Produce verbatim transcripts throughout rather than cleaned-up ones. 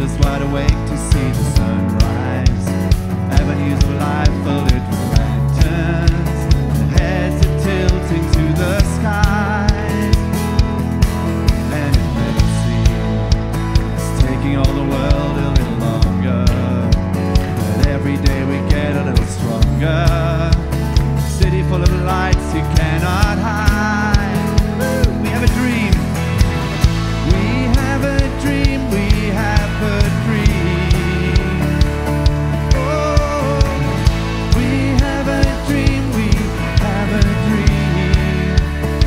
is wide awake to see the sunrise. Avenues of life are lit with lanterns. The heads are tilting to the skies. And it may seem it's taking all the world a little longer, but every day we get a little stronger. City full of lights you cannot hide. Woo! We have a dream. We have a dream. We have a dream. Oh, we have a dream. We have a dream.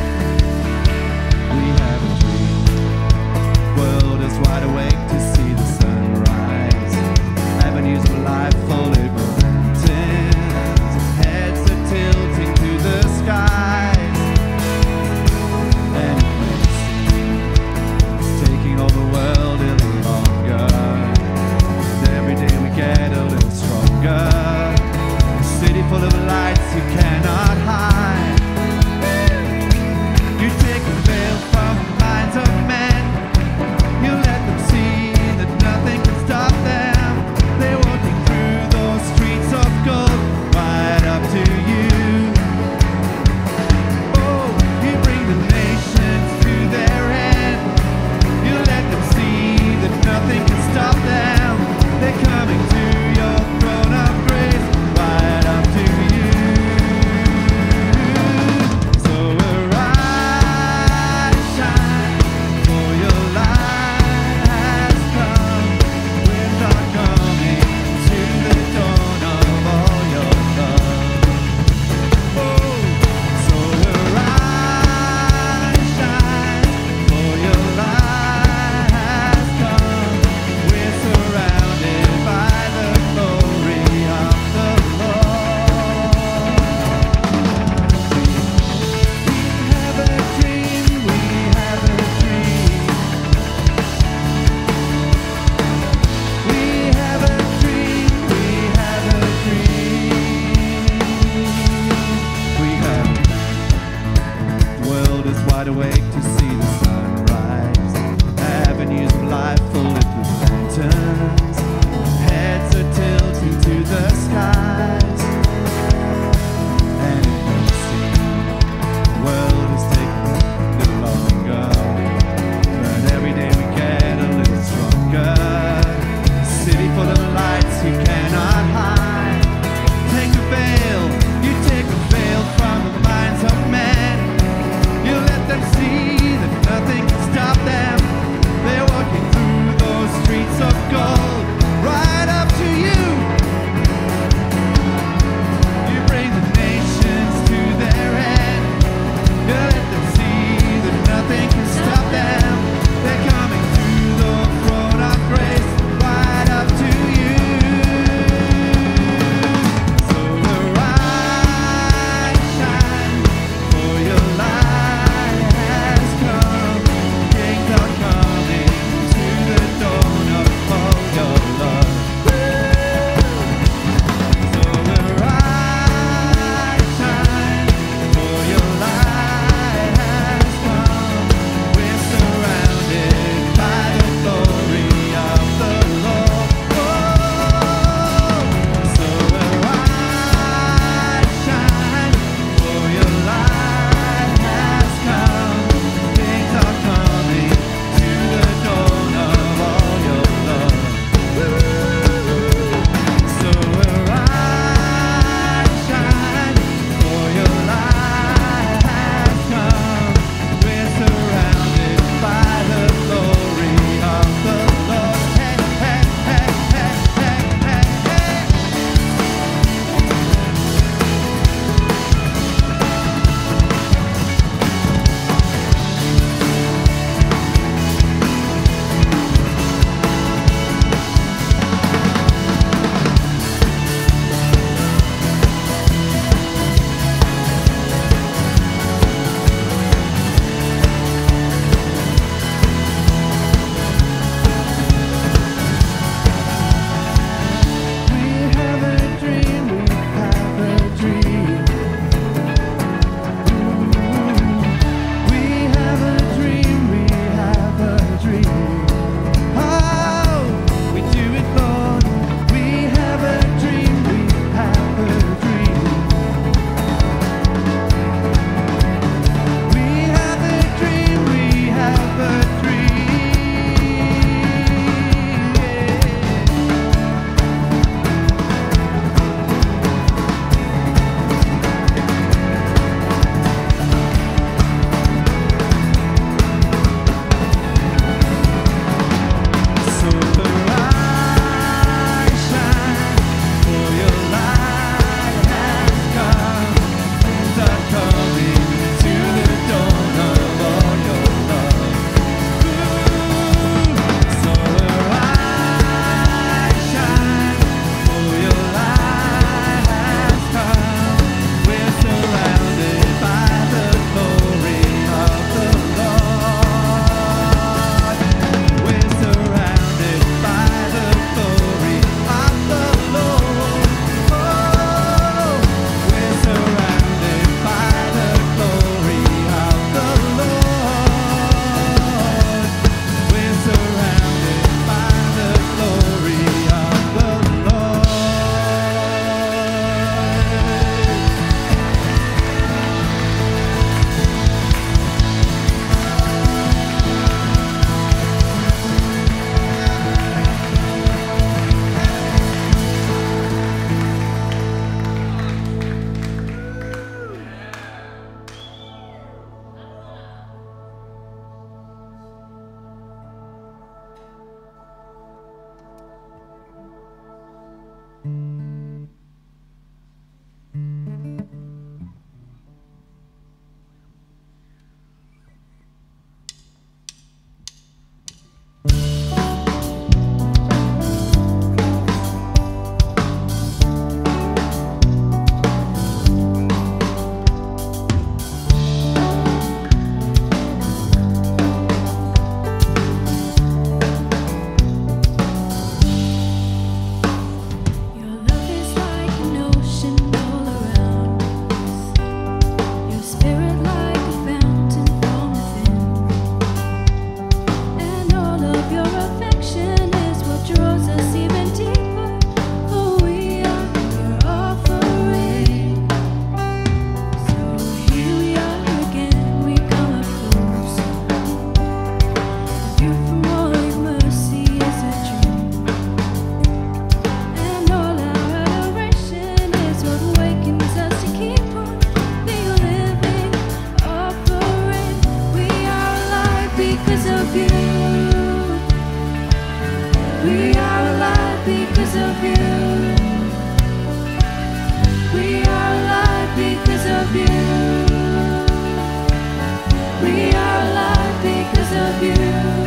We have a dream. World is wide awake to see the sunrise. Avenues of life full of lanterns. Heads are tilting to the skies. And it may seem it's taking all the world a little longer, but every day we get a little stronger. A city full of lights you cannot hide. You take a veil from the minds of men. You let them see that nothing can stop them. They're walking through those streets of gold, right up to you. Oh, you bring the nations to their end. You let them see that nothing can stop them. They're coming to your throne of grace, right up to you. So arise, shine, for your light has come. We're not coming to the dawn of all your love. Oh, so arise, shine, for your light has come. We're surrounded by the glory of the Lord. We have a dream, we have a dream. We have a dream, we have a dream. We have. The world is wide awake to see the sunrise. Avenues of life full lit with lanterns. Heads are tilting to the skies. And it may seem the world is taking a little longer, but every day we get a little stronger. A city full of lights you cannot hide. Take a veil, you take a veil from the minds of men. You let them see that nothing can stop them. They're walking through those streets of gold, We are alive because of you. We are alive because of you. We are alive because of you.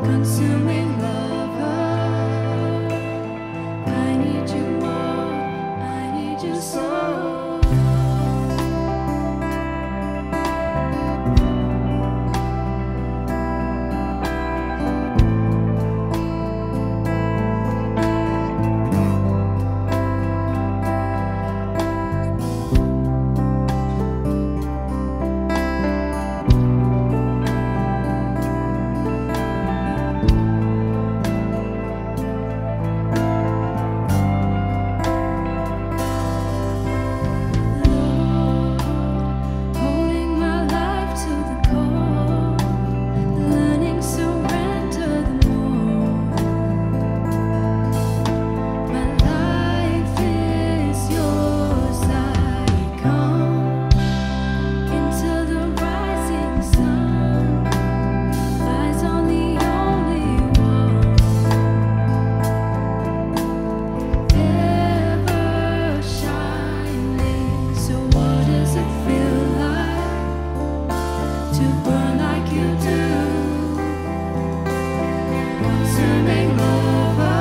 consuming lover. I need you more, I need you so. Holding my life to the core, learning surrender the more. My life is yours. I come into the rising sun, eyes on the only one, ever shining. So what does it feel like to burn like you do? Consuming lover,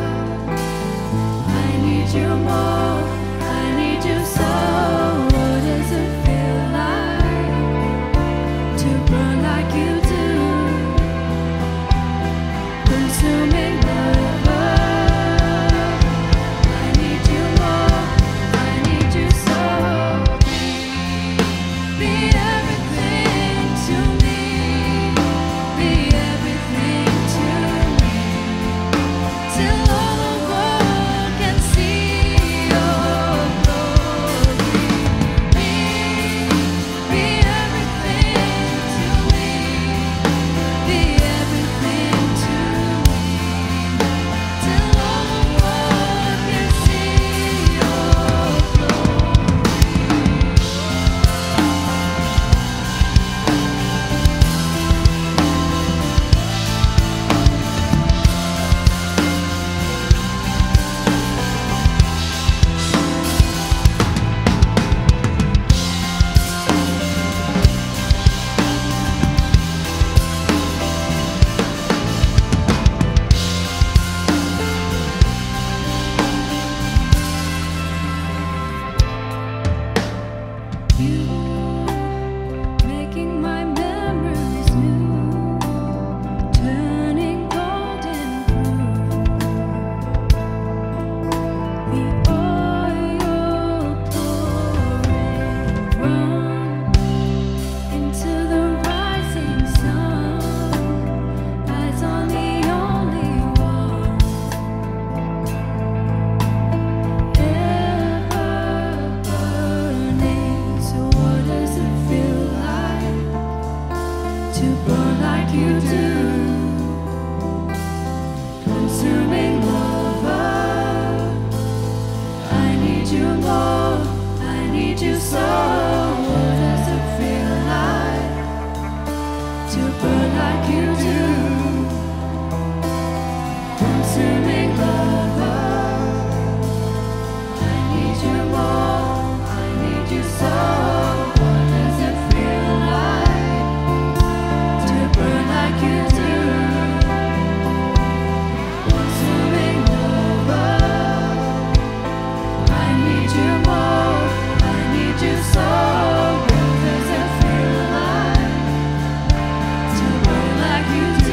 I need you more, I need you so. What does it feel like to burn like you do? Consuming lover, I need you more, I need you so. Be everything to me, be everything to me, till all the world can see your glory. Be, be everything to me, be everything to me, till all the world can see your glory. You making my memories new, turning golden blue. The oil pouring, run into the rising sun, eyes on the only one, ever burning. So what does it feel like to burn like you do? Consuming lover, I need you more, I need you so. What does it feel like to burn like you do? Consuming lover, I need you more, I need you so. What does it feel like to burn like you do? Consuming lover, I need you more, I need you so. What does it feel like to burn like you do?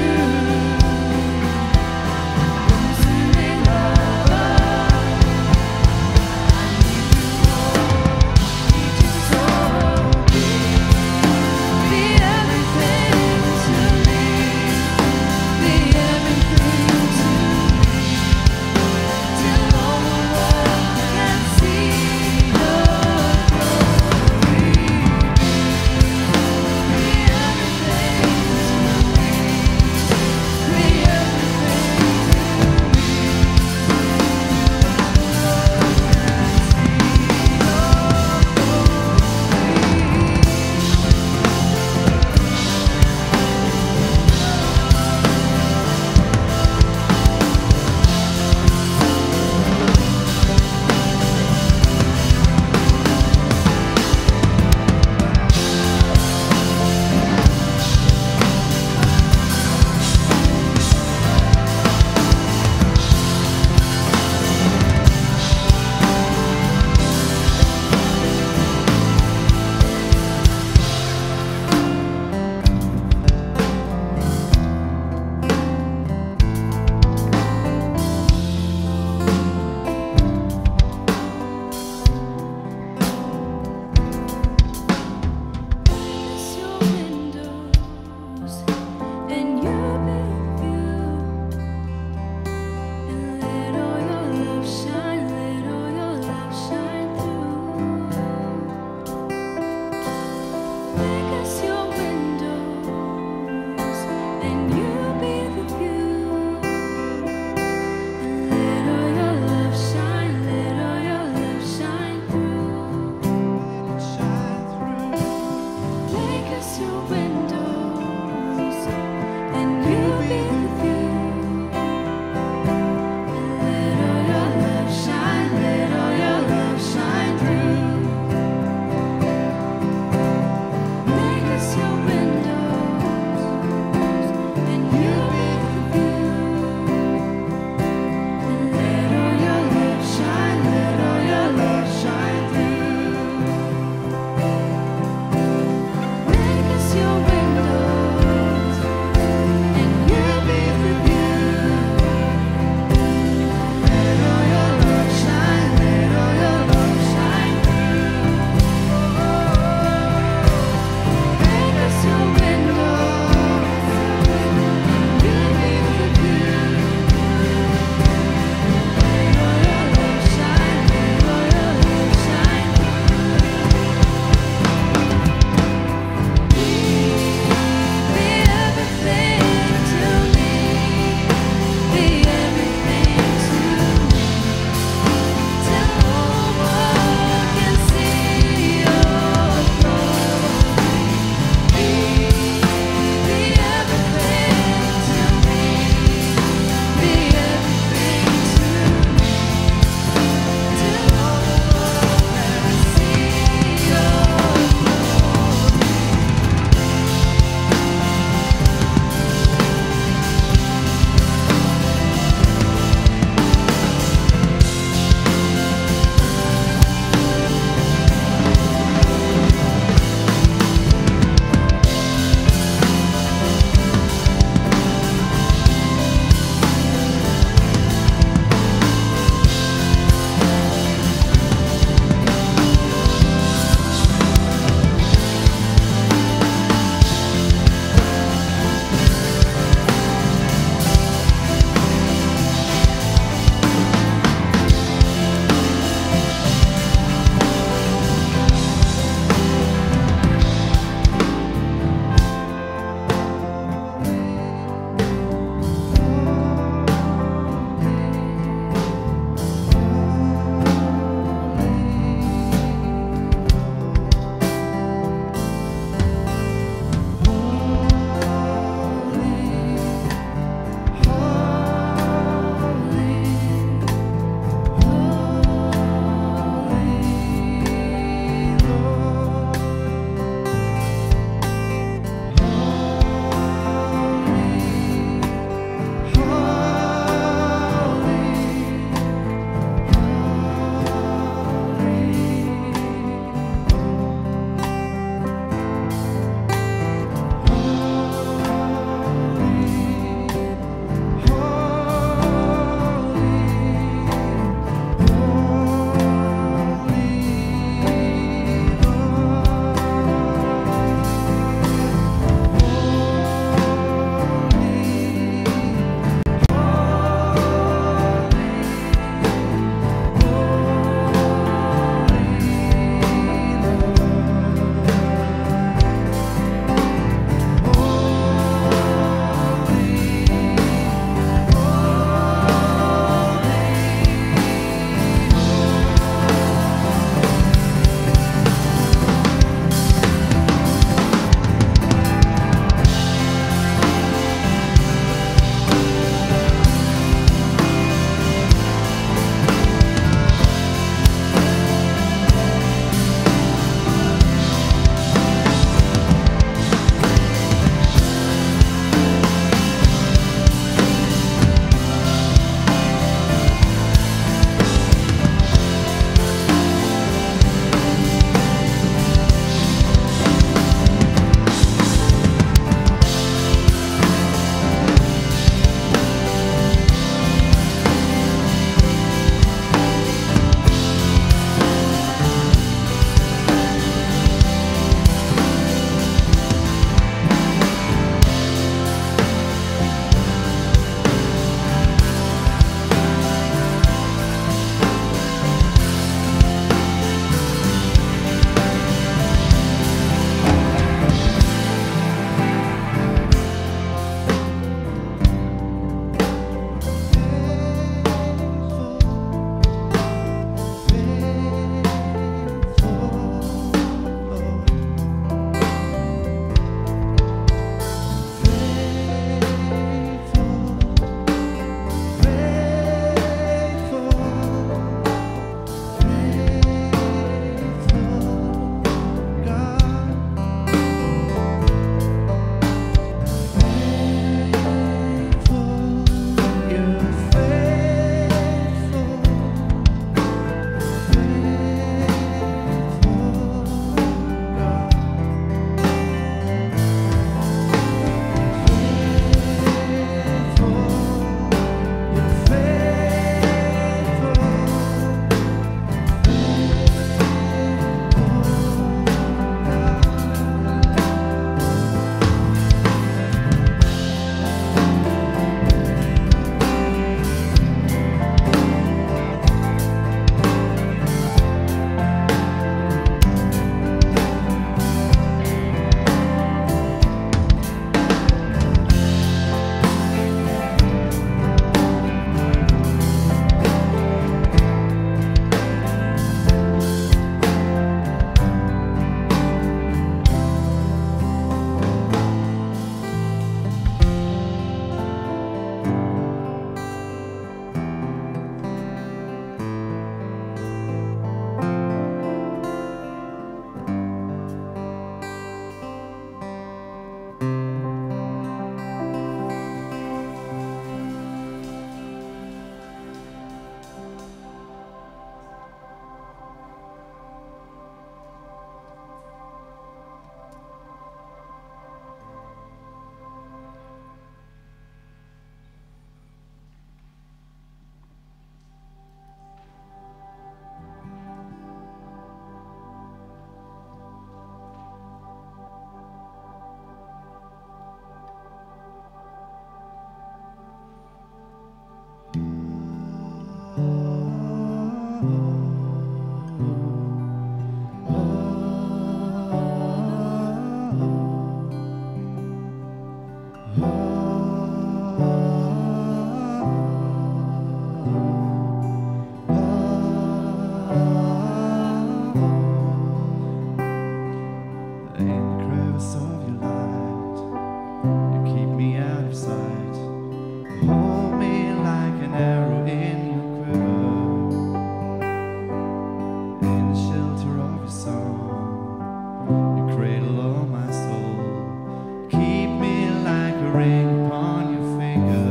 ring upon your finger.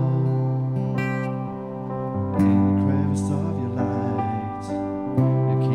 In the crevice of your light, you keep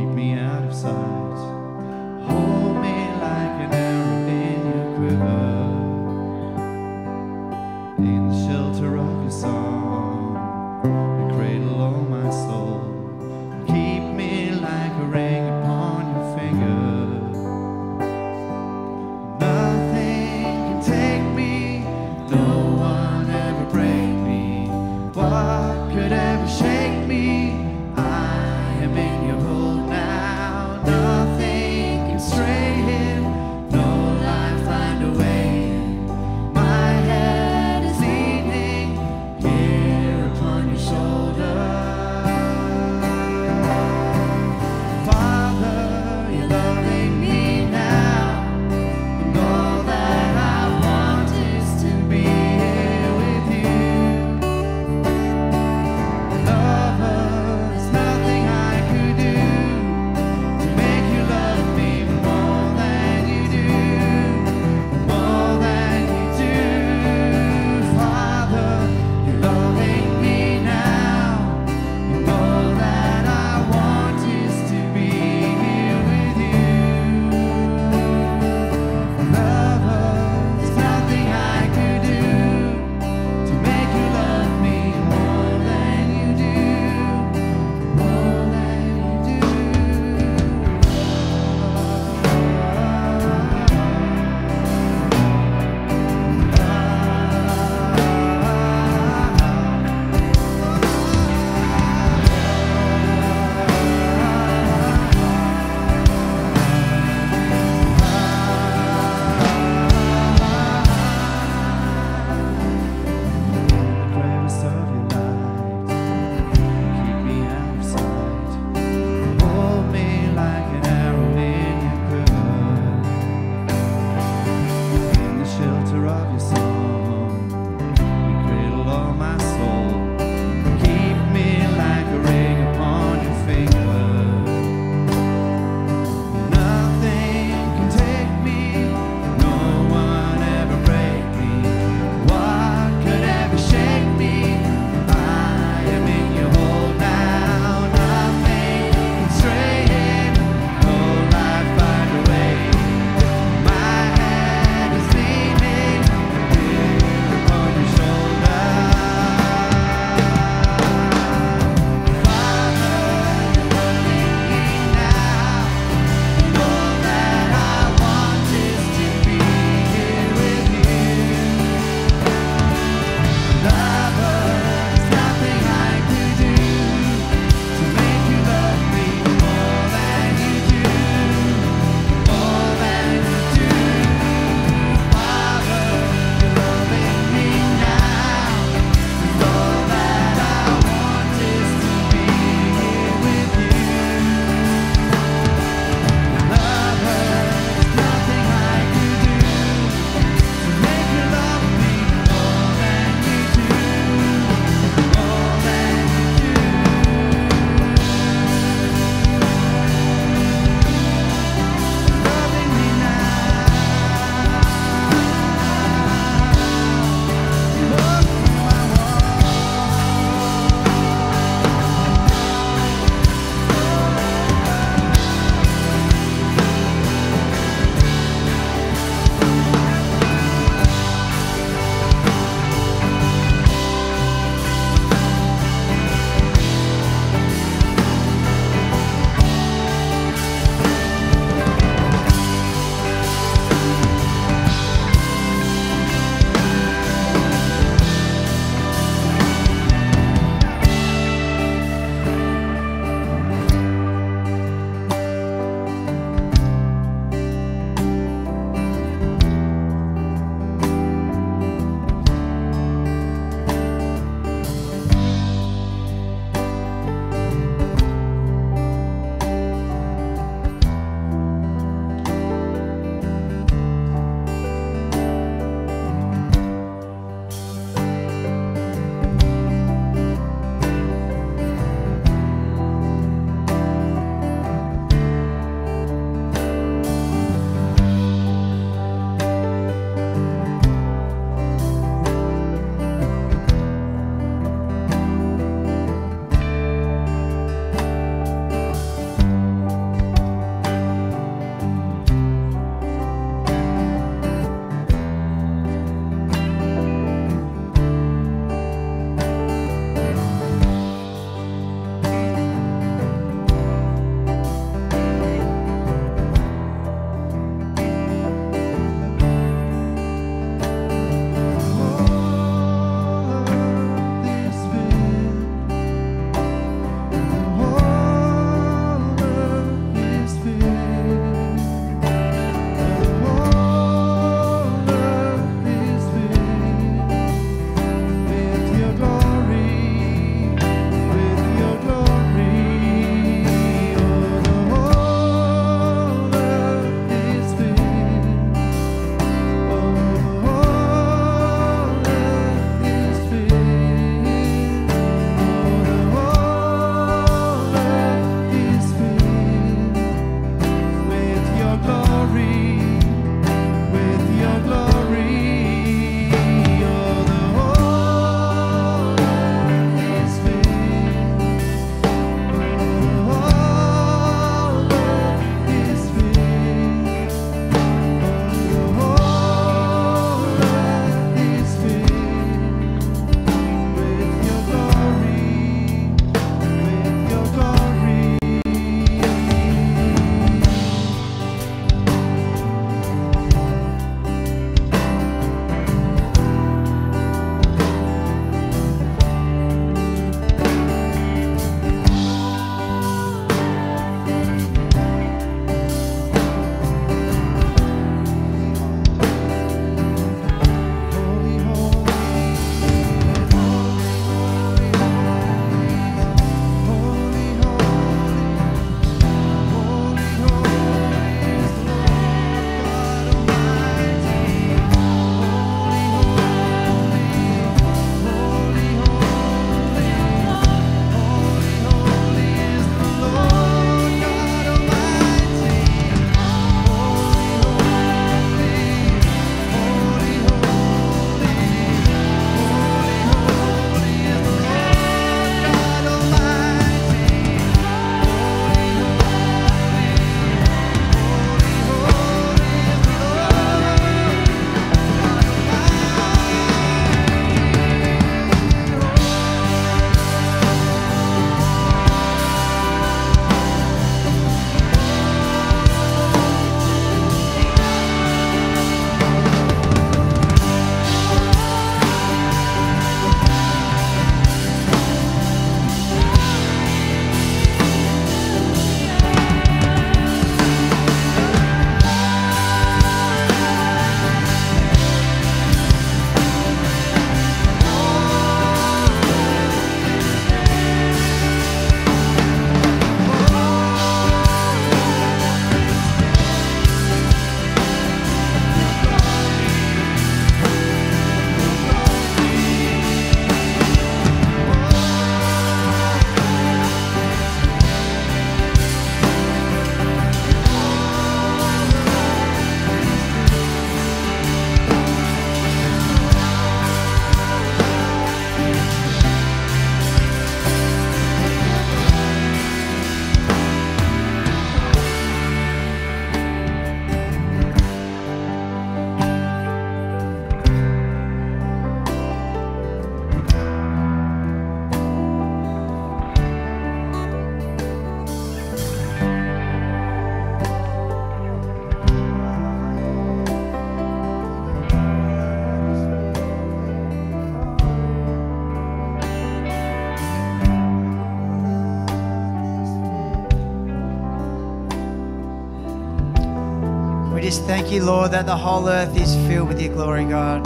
just thank you, Lord, that the whole earth is filled with your glory, God.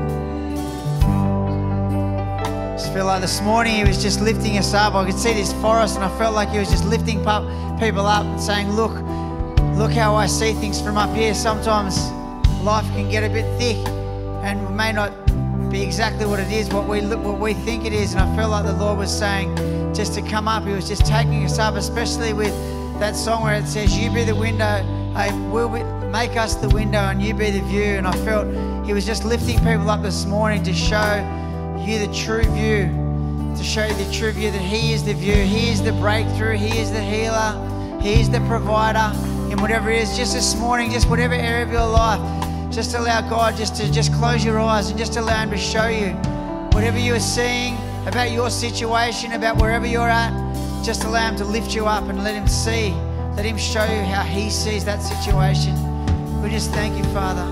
I just feel like this morning he was just lifting us up. I could see this forest and I felt like he was just lifting people up and saying, look, look how I see things from up here. Sometimes life can get a bit thick and may not be exactly what it is, what we look, what we think it is. And I felt like the Lord was saying just to come up. He was just taking us up, especially with that song where it says, you be the window, I will be, make us the window and you be the view. And I felt he was just lifting people up this morning to show you the true view, to show you the true view, that he is the view, he is the breakthrough, he is the healer, he is the provider in whatever it is. Just this morning, just whatever area of your life, just allow God just to just close your eyes and just allow him to show you whatever you are seeing about your situation, about wherever you're at. Just allow him to lift you up and let him see, let him show you how he sees that situation. We just thank you, Father.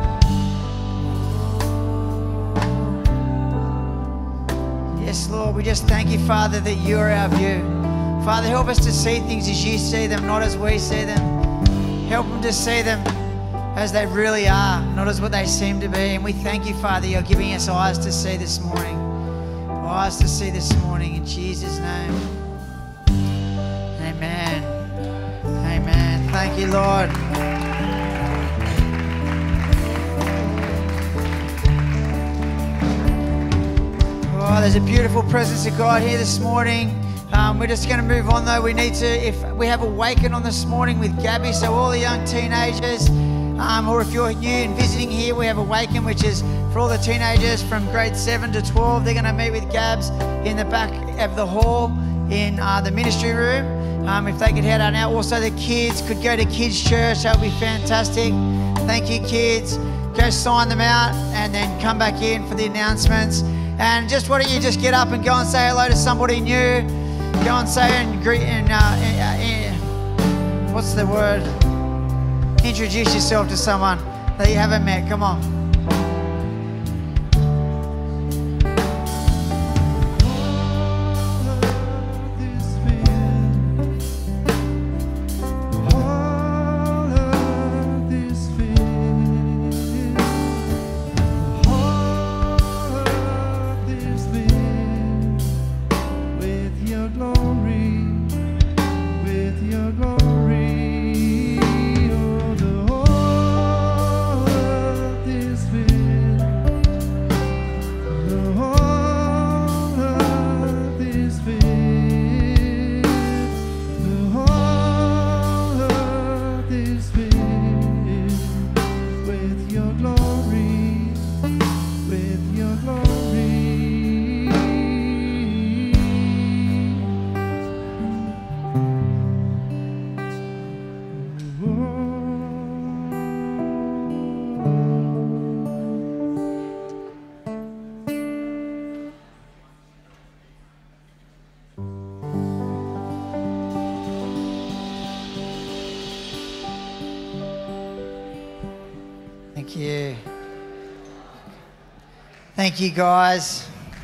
Yes, Lord, we just thank you, Father, that you're our view. Father, help us to see things as you see them, not as we see them. Help them to see them as they really are, not as what they seem to be. And we thank you, Father, you're giving us eyes to see this morning. Eyes to see this morning in Jesus' name. Amen. Amen. Thank you, Lord. Oh, there's a beautiful presence of God here this morning. Um, we're just going to move on though. We need to, if we have Awaken on this morning with Gabby, so all the young teenagers, Um, or if you're new and visiting here, we have Awaken, which is for all the teenagers from grade seven to twelve. They're going to meet with Gabs in the back of the hall in uh, the ministry room. Um, if they could head on out. Also, the kids could go to kids' church. That would be fantastic. Thank you, kids. Go sign them out and then come back in for the announcements. And just why don't you just get up and go and say hello to somebody new. Go and say and greet and, uh, uh, uh, what's the word? Introduce yourself to someone that you haven't met. Come on. Thank you. Thank you, guys.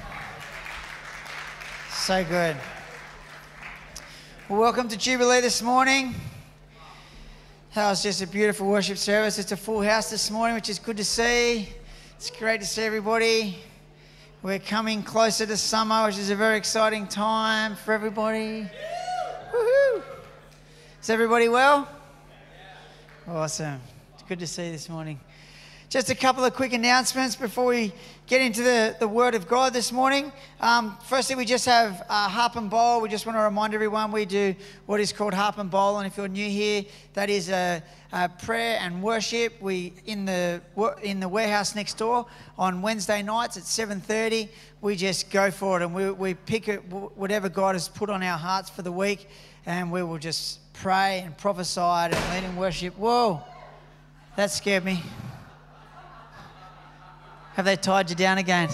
So good. Well, welcome to Jubilee this morning. That was just a beautiful worship service. It's a full house this morning, which is good to see. It's great to see everybody. We're coming closer to summer, which is a very exciting time for everybody. Woohoo! Is everybody well? Awesome. It's good to see you this morning. Just a couple of quick announcements before we get into the, the Word of God this morning. Um, firstly, we just have uh, Harp and Bowl. We just want to remind everyone we do what is called Harp and Bowl. And if you're new here, that is a, a prayer and worship. We in the in the warehouse next door on Wednesday nights at seven thirty. We just go for it and we, we pick it, whatever God has put on our hearts for the week, and we will just pray and prophesy and lead in worship. Whoa, that scared me. Have they tied you down again?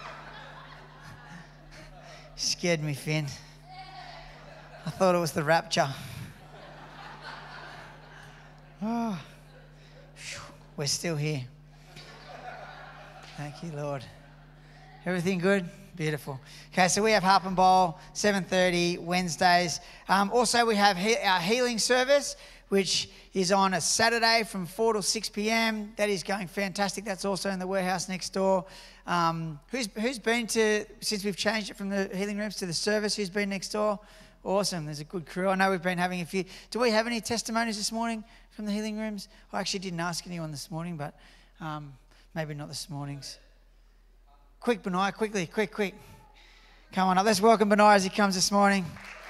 Scared me, Finn. I thought it was the rapture. Oh, we're still here. Thank you, Lord. Everything good? Beautiful. Okay, so we have Harp and Bowl, seven thirty Wednesdays. Um, also, we have he- our healing service, which is on a Saturday from four till six p.m. That is going fantastic. That's also in the warehouse next door. Um, who's who's been to, since we've changed it from the healing rooms to the service, who's been next door? Awesome. There's a good crew. I know we've been having a few. Do we have any testimonies this morning from the healing rooms? I actually didn't ask anyone this morning, but um, maybe not this morning's. Quick, Benai, quickly, quick, quick. Come on up. Let's welcome Benai as he comes this morning.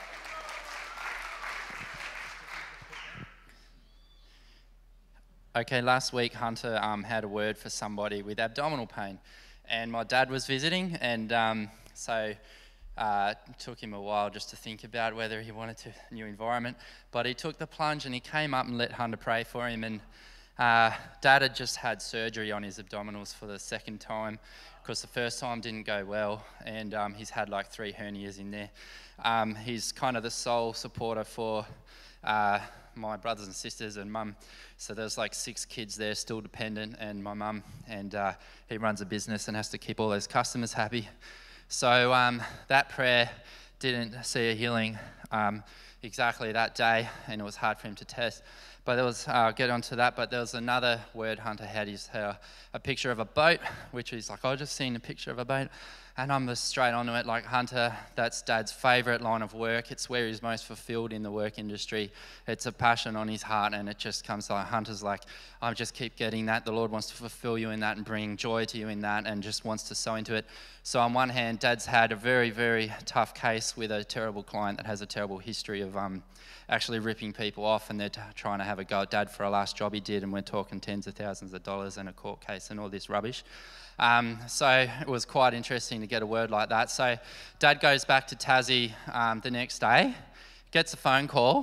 Okay, last week Hunter um, had a word for somebody with abdominal pain, and my dad was visiting, and um, so uh, it took him a while just to think about whether he wanted to new environment, but he took the plunge and he came up and let Hunter pray for him, and uh, Dad had just had surgery on his abdominals for the second time, because the first time didn't go well, and um, he's had like three hernias in there. Um, he's kind of the sole supporter for uh, my brothers and sisters and mum. So there's like six kids there still dependent, and my mum, and uh, he runs a business and has to keep all those customers happy. So um, that prayer didn't see a healing um, exactly that day, and it was hard for him to test. But there was, uh, I'll get onto that, but there was another word Hunter had, is uh, a picture of a boat, which he's like, I just seen a picture of a boat. And I'm just straight onto it, like, Hunter, that's Dad's favourite line of work. It's where he's most fulfilled in the work industry. It's a passion on his heart, and it just comes like, Hunter's like, I just keep getting that. The Lord wants to fulfill you in that and bring joy to you in that, and just wants to sow into it. So on one hand, Dad's had a very, very tough case with a terrible client that has a terrible history of um, actually ripping people off, and they're t- trying to have a go at Dad for a last job he did, and we're talking tens of thousands of dollars and a court case and all this rubbish. Um, so it was quite interesting to get a word like that. So Dad goes back to Tassie um, the next day, gets a phone call,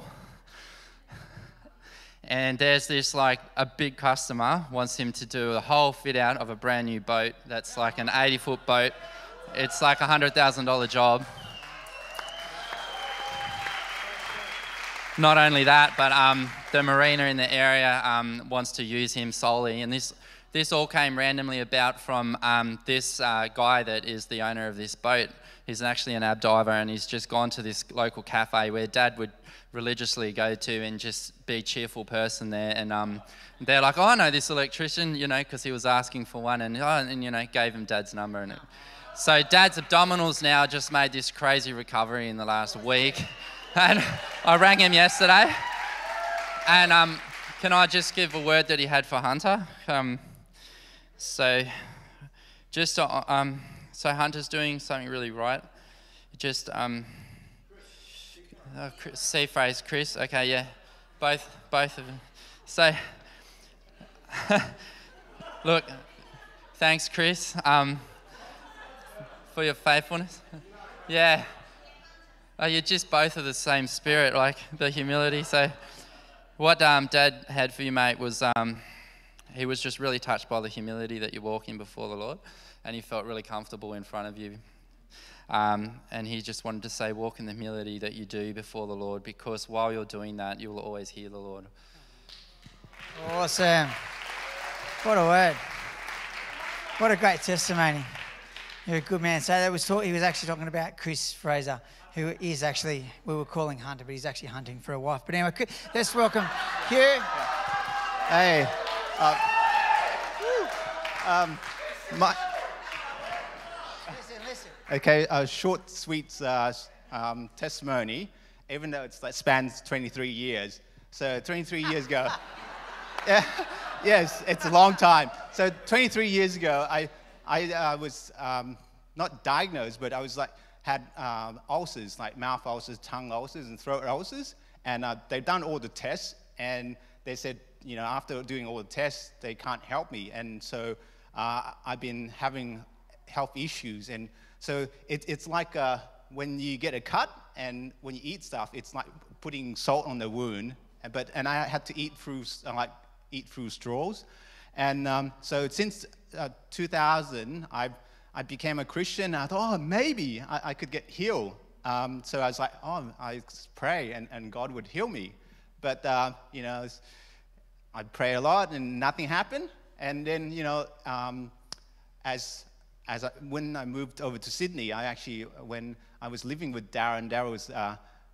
and there's this like a big customer wants him to do a whole fit out of a brand new boat that's like an eighty foot boat. It's like a one hundred thousand dollars job. Not only that, but um, the marina in the area um, wants to use him solely, and this This all came randomly about from um, this uh, guy that is the owner of this boat. He's actually an ab diver, and he's just gone to this local cafe where Dad would religiously go to and just be a cheerful person there. And um, they're like, oh, I know this electrician, you know, because he was asking for one, and, oh, and you know, gave him Dad's number. And it. So Dad's abdominals now just made this crazy recovery in the last week. And I rang him yesterday, and um, can I just give a word that he had for Hunter? Um, So, just uh, um, so Hunter's doing something really right. Just um, uh, C phrase, Chris. Okay, yeah, both both of them. So, look, thanks, Chris, um, for your faithfulness. Yeah, oh, you're just both of the same spirit, like the humility. So, what um, Dad had for you, mate, was. Um, He was just really touched by the humility that you walk in before the Lord, and he felt really comfortable in front of you. Um, and he just wanted to say, walk in the humility that you do before the Lord, because while you're doing that, you will always hear the Lord. Awesome. What a word. What a great testimony. You're a good man. So that was talk, he was actually talking about Chris Fraser, who is actually, we were calling Hunter, but he's actually hunting for a wife. But anyway, let's welcome Hugh. Hey. Uh, um, my, listen, listen. okay, a short, sweet uh, um, testimony, even though it's, that spans twenty-three years. So twenty-three years ago, yeah, yes, it's a long time. So twenty-three years ago, I, I uh, was um, not diagnosed, but I was like, had um, ulcers, like mouth ulcers, tongue ulcers, and throat ulcers. And uh, they've done all the tests, and they said, you know, after doing all the tests, they can't help me. And so uh, I've been having health issues. And so it, it's like uh, when you get a cut and when you eat stuff, it's like putting salt on the wound. But and I had to eat through uh, like eat through straws. And um, so since uh, two thousand, I I became a Christian. And I thought, oh, maybe I, I could get healed. Um, so I was like, oh, I pray and, and God would heal me. But uh, you know. I'd pray a lot and nothing happened. And then, you know, um, as as I, when I moved over to Sydney, I actually, when I was living with Darren, Darren was, uh,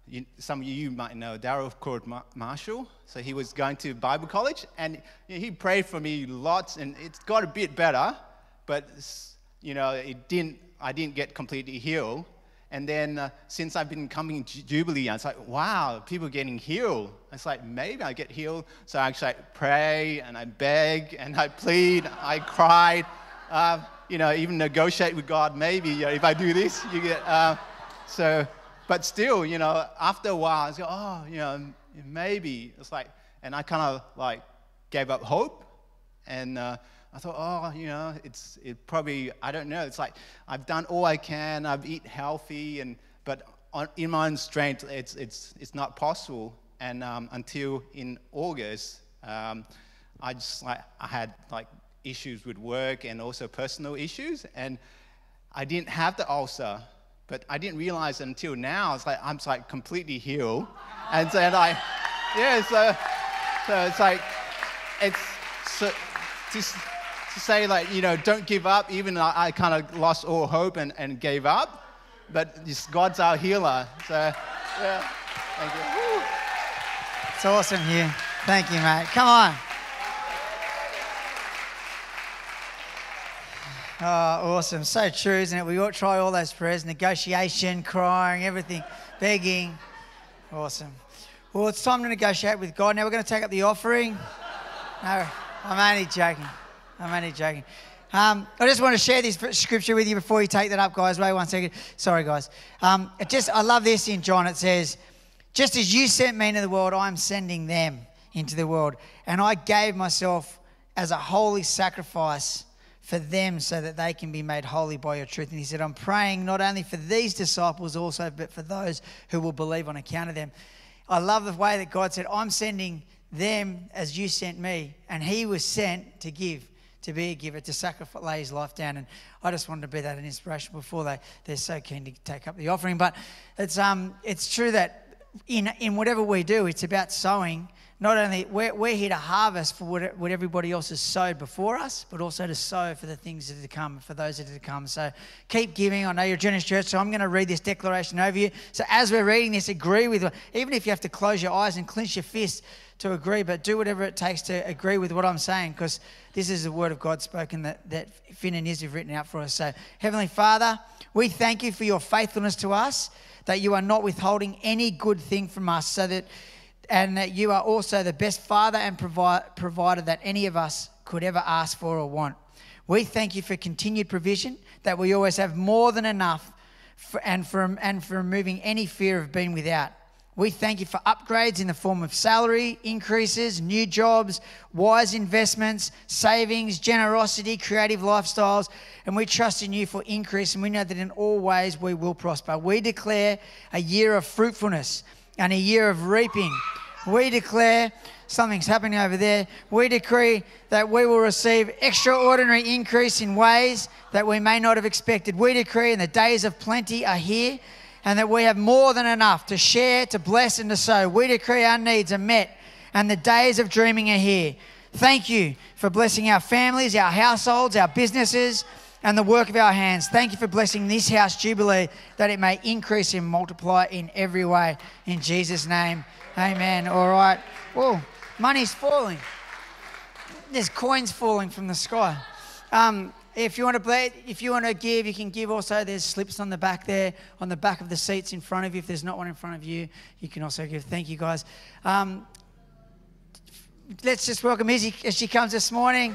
you, some of you might know Darryl called Ma- Marshall. So he was going to Bible college, and you know, he prayed for me lots, and it's got a bit better, but you know, it didn't. I didn't get completely healed. And then uh, since I've been coming to Jubilee, I was like, wow, people are getting healed. It's like, maybe I get healed. So I actually pray, and I beg, and I plead, I cried. Uh, you know, even negotiate with God, maybe, you know, if I do this, you get, uh, so, but still, you know, after a while, I was like, oh, you know, maybe. It's like, and I kind of like gave up hope, and uh, I thought, oh, you know, it's it probably, I don't know. It's like I've done all I can. I've eaten healthy, and but on, in my own strength, it's it's it's not possible. And um, until in August, um, I just like I had like issues with work and also personal issues, and I didn't have the ulcer, but I didn't realize until now. It's like I'm just like completely healed, and so like, yeah, so so it's like it's so just. To say, like, you know, don't give up, even I, I kind of lost all hope and, and gave up, but just God's our healer. So, yeah, thank you. Woo. It's awesome here. Thank you, mate. Come on. Oh, awesome. So true, isn't it? We all try all those prayers, negotiation, crying, everything, begging. Awesome. Well, it's time to negotiate with God. Now we're going to take up the offering. No, I'm only joking. I'm only joking. Um, I just want to share this scripture with you before you take that up, guys. Wait one second. Sorry, guys. Um, it just I love this in John. It says, just as you sent me into the world, I'm sending them into the world. And I gave myself as a holy sacrifice for them so that they can be made holy by your truth. And he said, I'm praying not only for these disciples also, but for those who will believe on account of them. I love the way that God said, I'm sending them as you sent me. And he was sent to give. To be a giver, to sacrifice, lay his life down. And I just wanted to be that an inspiration before they, they're so keen to take up the offering. But it's um it's true that in in whatever we do, it's about sowing. Not only, we're, we're here to harvest for what, what everybody else has sowed before us, but also to sow for the things that are to come, for those that are to come. So keep giving. I know you're a generous church, so I'm going to read this declaration over you. So as we're reading this, agree with, even if you have to close your eyes and clench your fists to agree, but do whatever it takes to agree with what I'm saying, because this is the word of God spoken that, that Finn and Iz have written out for us. So Heavenly Father, we thank you for your faithfulness to us, that you are not withholding any good thing from us, so that and that you are also the best father and provi- provider that any of us could ever ask for or want. We thank you for continued provision, that we always have more than enough, for, and, for, and for removing any fear of being without. We thank you for upgrades in the form of salary increases, new jobs, wise investments, savings, generosity, creative lifestyles, and we trust in you for increase, and we know that in all ways we will prosper. We declare a year of fruitfulness and a year of reaping. We declare, something's happening over there, we decree that we will receive extraordinary increase in ways that we may not have expected. We decree, and the days of plenty are here, and that we have more than enough to share, to bless, and to sow. We decree our needs are met, and the days of dreaming are here. Thank you for blessing our families, our households, our businesses, and the work of our hands. Thank you for blessing this house, Jubilee, that it may increase and multiply in every way. In Jesus' name, amen. All right. Whoa, money's falling. There's coins falling from the sky. Um, if you want to play, if you want to give, you can give also. There's slips on the back there, on the back of the seats in front of you. If there's not one in front of you, you can also give. Thank you, guys. Um, let's just welcome Izzy as she comes this morning.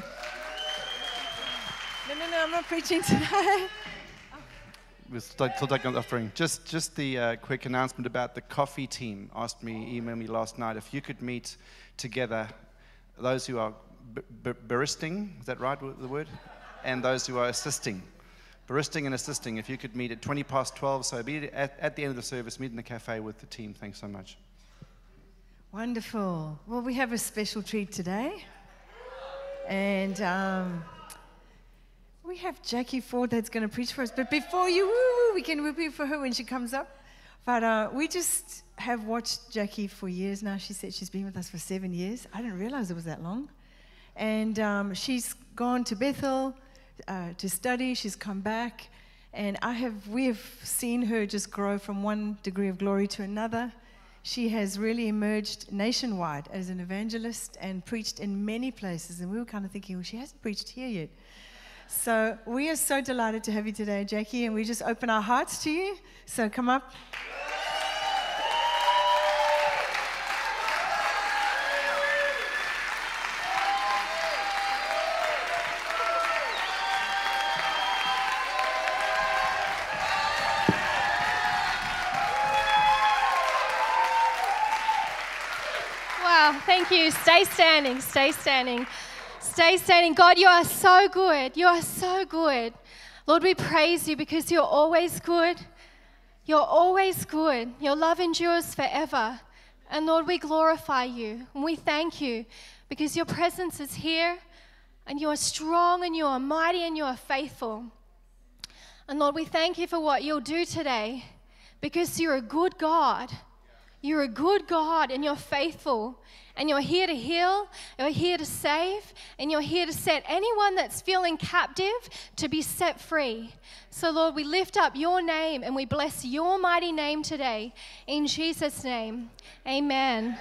No, no, no, I'm not preaching today. We're still still taking the offering. Just, just the uh, quick announcement about the coffee team. Asked me, emailed me last night if you could meet together those who are b- b- baristing, is that right, the word? And those who are assisting. Baristing and assisting. If you could meet at twenty past twelve, so be at, at the end of the service, meet in the cafe with the team. Thanks so much. Wonderful. Well, we have a special treat today. And um, we have Jackie Ford that's going to preach for us. But before you, woo, we can repeat for her when she comes up. But uh, we just have watched Jackie for years now. She said she's been with us for seven years. I didn't realize it was that long. And um, she's gone to Bethel uh, to study. She's come back. And I have, we have seen her just grow from one degree of glory to another. she has really emerged nationwide as an evangelist and preached in many places. And we were kind of thinking, well, she hasn't preached here yet. So we are so delighted to have you today, Jackie, and we just open our hearts to you. So come up. Wow, thank you. Stay standing, stay standing. Stay standing. God, you are so good. You are so good. Lord, we praise you because you're always good. You're always good. Your love endures forever. And Lord, we glorify you and we thank you because your presence is here and you are strong and you are mighty and you are faithful. And Lord, we thank you for what you'll do today because you're a good God. You're a good God and you're faithful. And you're here to heal, you're here to save, and you're here to set anyone that's feeling captive to be set free. So, Lord, we lift up your name and we bless your mighty name today. In Jesus' name, amen.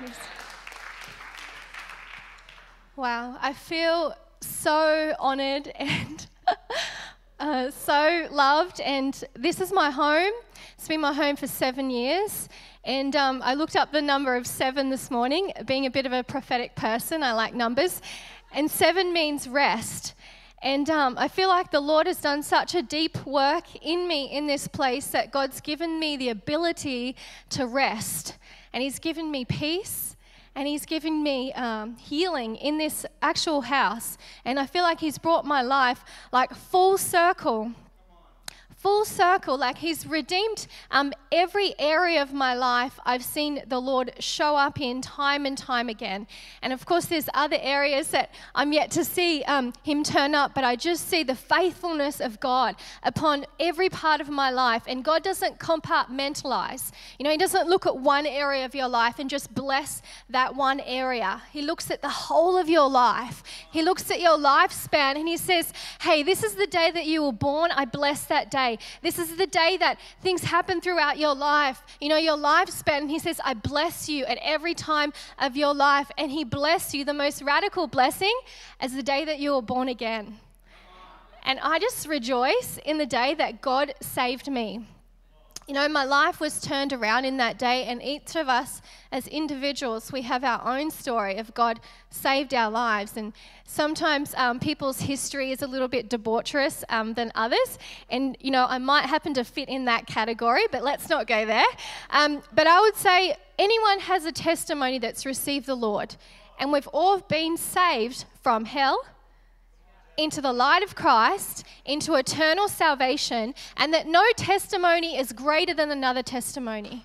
Wow, I feel so honored and uh, so loved. And this is my home. It's been my home for seven years. And um, I looked up the number of seven this morning. Being a bit of a prophetic person, I like numbers. And seven means rest. And um, I feel like the Lord has done such a deep work in me in this place that God's given me the ability to rest. And He's given me peace. And He's given me um, healing in this actual house. And I feel like He's brought my life like full circle. Full circle, like He's redeemed um, every area of my life. I've seen the Lord show up in time and time again. And of course, there's other areas that I'm yet to see um, Him turn up, but I just see the faithfulness of God upon every part of my life. And God doesn't compartmentalize. You know, He doesn't look at one area of your life and just bless that one area. He looks at the whole of your life. He looks at your lifespan and He says, hey, this is the day that you were born. I bless that day. This is the day that things happen throughout your life, you know, your lifespan. He says, I bless you at every time of your life. And He blessed you, the most radical blessing, as the day that you were born again. And I just rejoice in the day that God saved me. You know, my life was turned around in that day, and each of us as individuals, we have our own story of God saved our lives. And sometimes um, people's history is a little bit debaucherous um, than others. And, you know, I might happen to fit in that category, but let's not go there. Um, but I would say anyone has a testimony that's received the Lord. And we've all been saved from hell into the light of Christ, into eternal salvation, and that no testimony is greater than another testimony.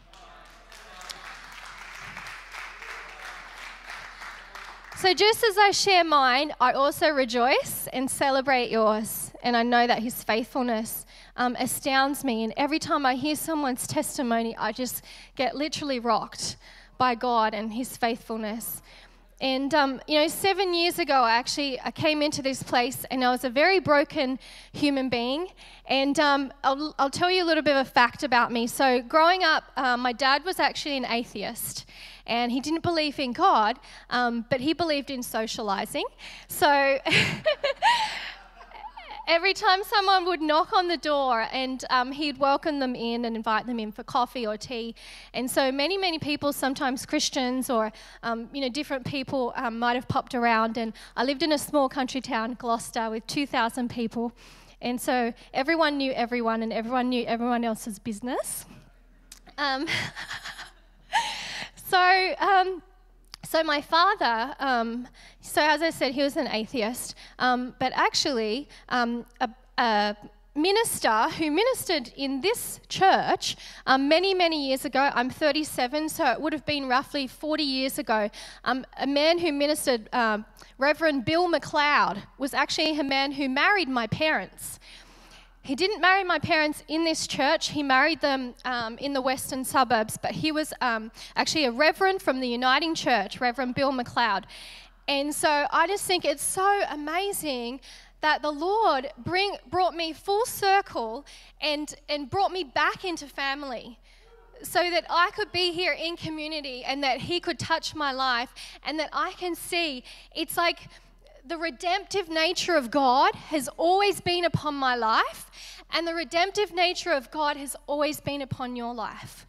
So just as I share mine, I also rejoice and celebrate yours. And I know that His faithfulness um, astounds me. And every time I hear someone's testimony, I just get literally rocked by God and His faithfulness. And, um, you know, seven years ago, I actually I came into this place and I was a very broken human being. And um, I'll, I'll tell you a little bit of a fact about me. So growing up, um, my dad was actually an atheist. And he didn't believe in God, um, but he believed in socializing. So every time someone would knock on the door, and um, he'd welcome them in and invite them in for coffee or tea. And so many, many people, sometimes Christians or um, you know, different people um, might have popped around. And I lived in a small country town, Gloucester, with two thousand people. And so everyone knew everyone, and everyone knew everyone else's business. Um, so... Um, So my father, um, so as I said, he was an atheist, um, but actually um, a, a minister who ministered in this church um, many, many years ago. I'm thirty-seven, so it would have been roughly forty years ago. Um, a man who ministered, um, Reverend Bill McLeod, was actually a man who married my parents. He didn't marry my parents in this church. He married them um, in the western suburbs, but he was um, actually a reverend from the Uniting Church, Reverend Bill McLeod. And so I just think it's so amazing that the Lord bring, brought me full circle and, and brought me back into family. so that I could be here in community and that he could touch my life and that I can see it's like the redemptive nature of God has always been upon my life and the redemptive nature of God has always been upon your life.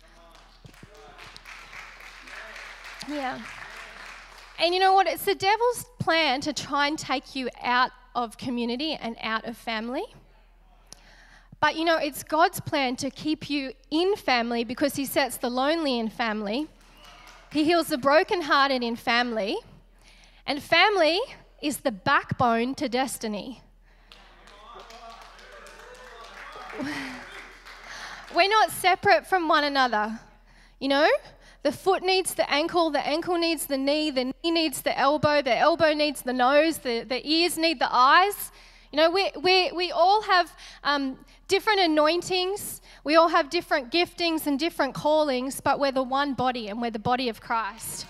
Yeah. And you know what? It's the devil's plan to try and take you out of community and out of family. But you know, it's God's plan to keep you in family because he sets the lonely in family. He heals the brokenhearted in family. And family is the backbone to destiny. We're not separate from one another, you know? The foot needs the ankle, the ankle needs the knee, the knee needs the elbow, the elbow needs the nose, the, the ears need the eyes. You know, we, we, we all have um, different anointings, we all have different giftings and different callings, but we're the one body and we're the body of Christ.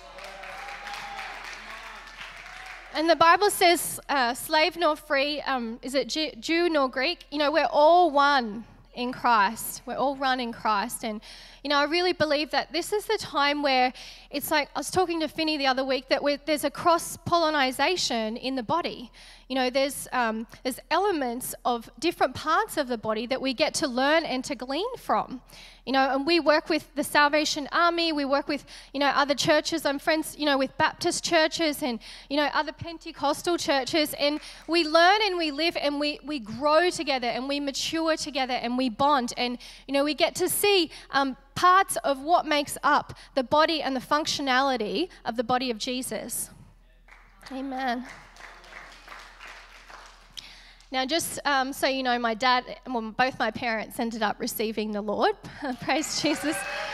And the Bible says, uh, slave nor free, um, is it Jew, Jew nor Greek? You know, we're all one in Christ. We're all one in Christ. And, you know, I really believe that this is the time where it's like, I was talking to Finney the other week, that we're, there's a cross-pollination in the body. You know, there's um, there's elements of different parts of the body that we get to learn and to glean from. You know, and we work with the Salvation Army, we work with, you know, other churches. I'm friends, you know, with Baptist churches and, you know, other Pentecostal churches. And we learn and we live and we, we grow together and we mature together and we bond. And, you know, we get to see um, parts of what makes up the body and the functionality of the body of Jesus. Amen. Now, just um, so you know, my dad, well, both my parents ended up receiving the Lord. Praise Jesus.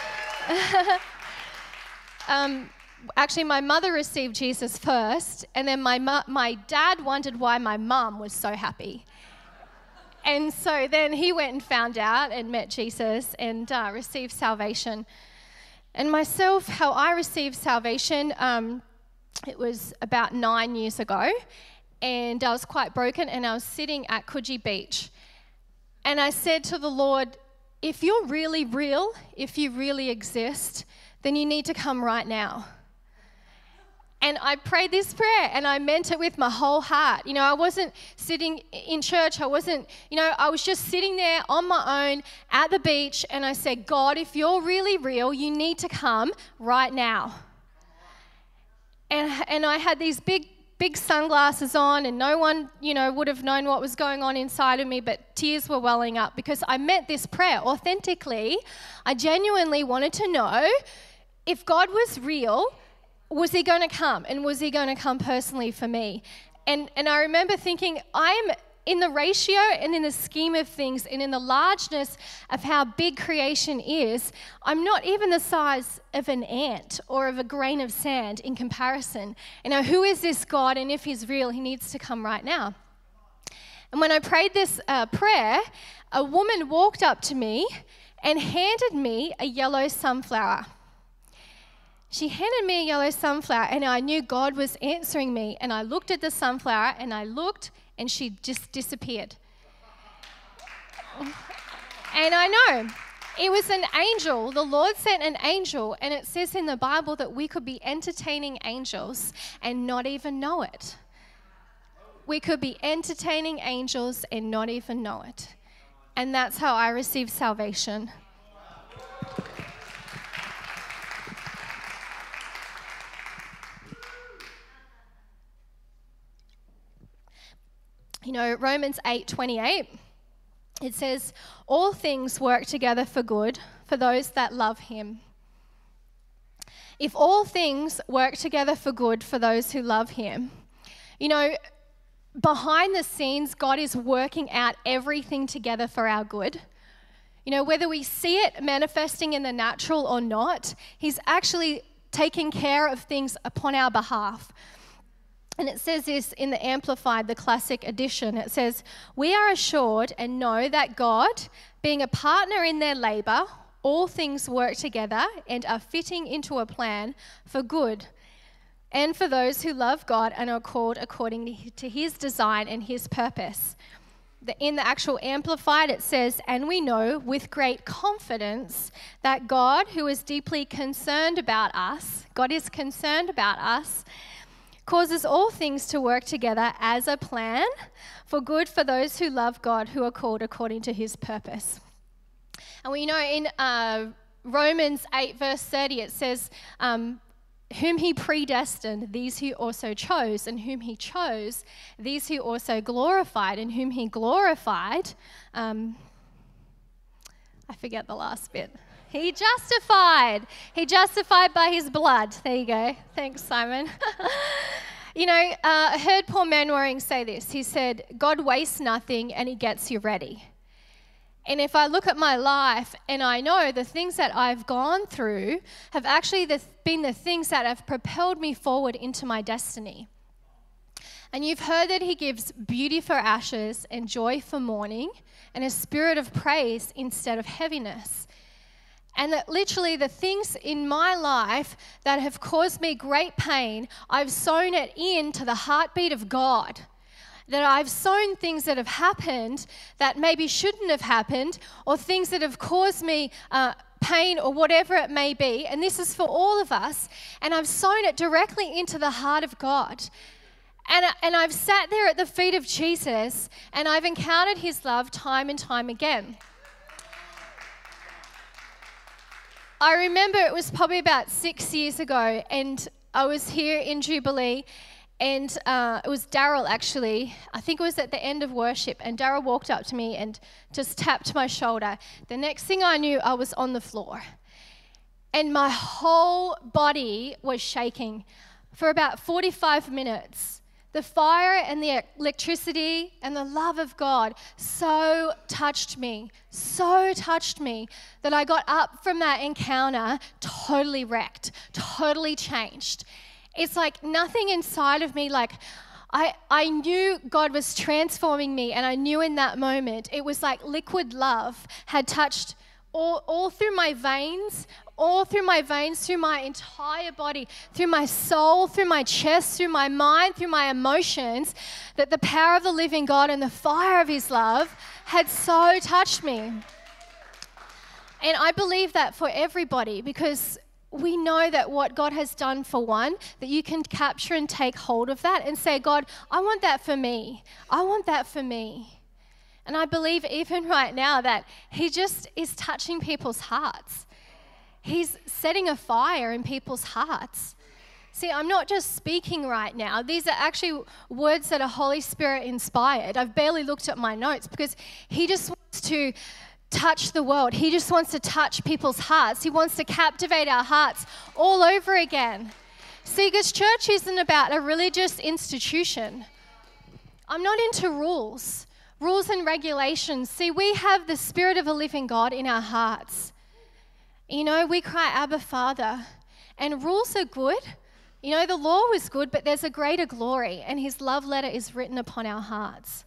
um, actually, my mother received Jesus first, and then my mu- my dad wondered why my mum was so happy. And so then he went and found out and met Jesus and uh, received salvation. And myself, how I received salvation, um, it was about nine years ago. And I was quite broken, and I was sitting at Coogee Beach. And I said to the Lord, if you're really real, if you really exist, then you need to come right now. And I prayed this prayer, and I meant it with my whole heart. You know, I wasn't sitting in church. I wasn't, you know, I was just sitting there on my own at the beach, and I said, God, if you're really real, you need to come right now. And, and I had these big big sunglasses on, and no one, you know, would have known what was going on inside of me, but tears were welling up because I meant this prayer authentically. I genuinely wanted to know if God was real, was he going to come, and was he going to come personally for me? And and I remember thinking, I'm in the ratio and in the scheme of things and in the largeness of how big creation is, I'm not even the size of an ant or of a grain of sand in comparison. You know, who is this God? And if he's real, he needs to come right now. And when I prayed this uh, prayer, a woman walked up to me and handed me a yellow sunflower. She handed me a yellow sunflower, and I knew God was answering me. And I looked at the sunflower, and I looked, and she just disappeared. And I know, it was an angel. The Lord sent an angel, and it says in the Bible that we could be entertaining angels and not even know it. We could be entertaining angels and not even know it. And that's how I received salvation. You know, Romans eight twenty-eight, it says, all things work together for good for those that love him. If all things work together for good for those who love him, you know, behind the scenes, God is working out everything together for our good. You know, whether we see it manifesting in the natural or not, he's actually taking care of things upon our behalf. And it says this in the Amplified, the Classic Edition. It says, we are assured and know that God, being a partner in their labor, all things work together and are fitting into a plan for good, and for those who love God and are called according to his design and his purpose. the, in the actual Amplified, it says, "And we know with great confidence that God, who is deeply concerned about us, God is concerned about us, causes all things to work together as a plan for good for those who love God, who are called according to his purpose." And we know in uh, Romans eight, verse thirty, it says, um, "Whom he predestined, these he also chose, and whom he chose, these he also glorified, and whom he glorified," um, I forget the last bit. He justified. He justified by his blood. There you go. Thanks, Simon. You know, uh, I heard Paul Manwaring say this. He said, "God wastes nothing and he gets you ready." And if I look at my life and I know the things that I've gone through have actually the, been the things that have propelled me forward into my destiny. And you've heard that he gives beauty for ashes and joy for mourning and a spirit of praise instead of heaviness. And that literally the things in my life that have caused me great pain, I've sown it into the heartbeat of God. That I've sown things that have happened that maybe shouldn't have happened, or things that have caused me uh, pain or whatever it may be. And this is for all of us. And I've sown it directly into the heart of God. And, and I've sat there at the feet of Jesus and I've encountered his love time and time again. I remember it was probably about six years ago, and I was here in Jubilee. And uh, it was Daryl, actually. I think it was at the end of worship. And Daryl walked up to me and just tapped my shoulder. The next thing I knew, I was on the floor. And my whole body was shaking for about forty-five minutes. The fire and the electricity and the love of God so touched me, so touched me that I got up from that encounter totally wrecked, totally changed. It's like nothing inside of me, like I, I knew God was transforming me, and I knew in that moment it was like liquid love had touched all, all through my veins, all through my veins, through my entire body, through my soul, through my chest, through my mind, through my emotions, that the power of the living God and the fire of his love had so touched me. And I believe that for everybody, because we know that what God has done for one, that you can capture and take hold of that and say, "God, I want that for me. I want that for me." And I believe even right now that he just is touching people's hearts. He's setting a fire in people's hearts. See, I'm not just speaking right now. These are actually words that are Holy Spirit inspired. I've barely looked at my notes because he just wants to touch the world. He just wants to touch people's hearts. He wants to captivate our hearts all over again. See, because church isn't about a religious institution. I'm not into rules, rules and regulations. See, we have the Spirit of a living God in our hearts. You know, we cry, "Abba, Father." And rules are good. You know, the law was good, but there's a greater glory, and his love letter is written upon our hearts.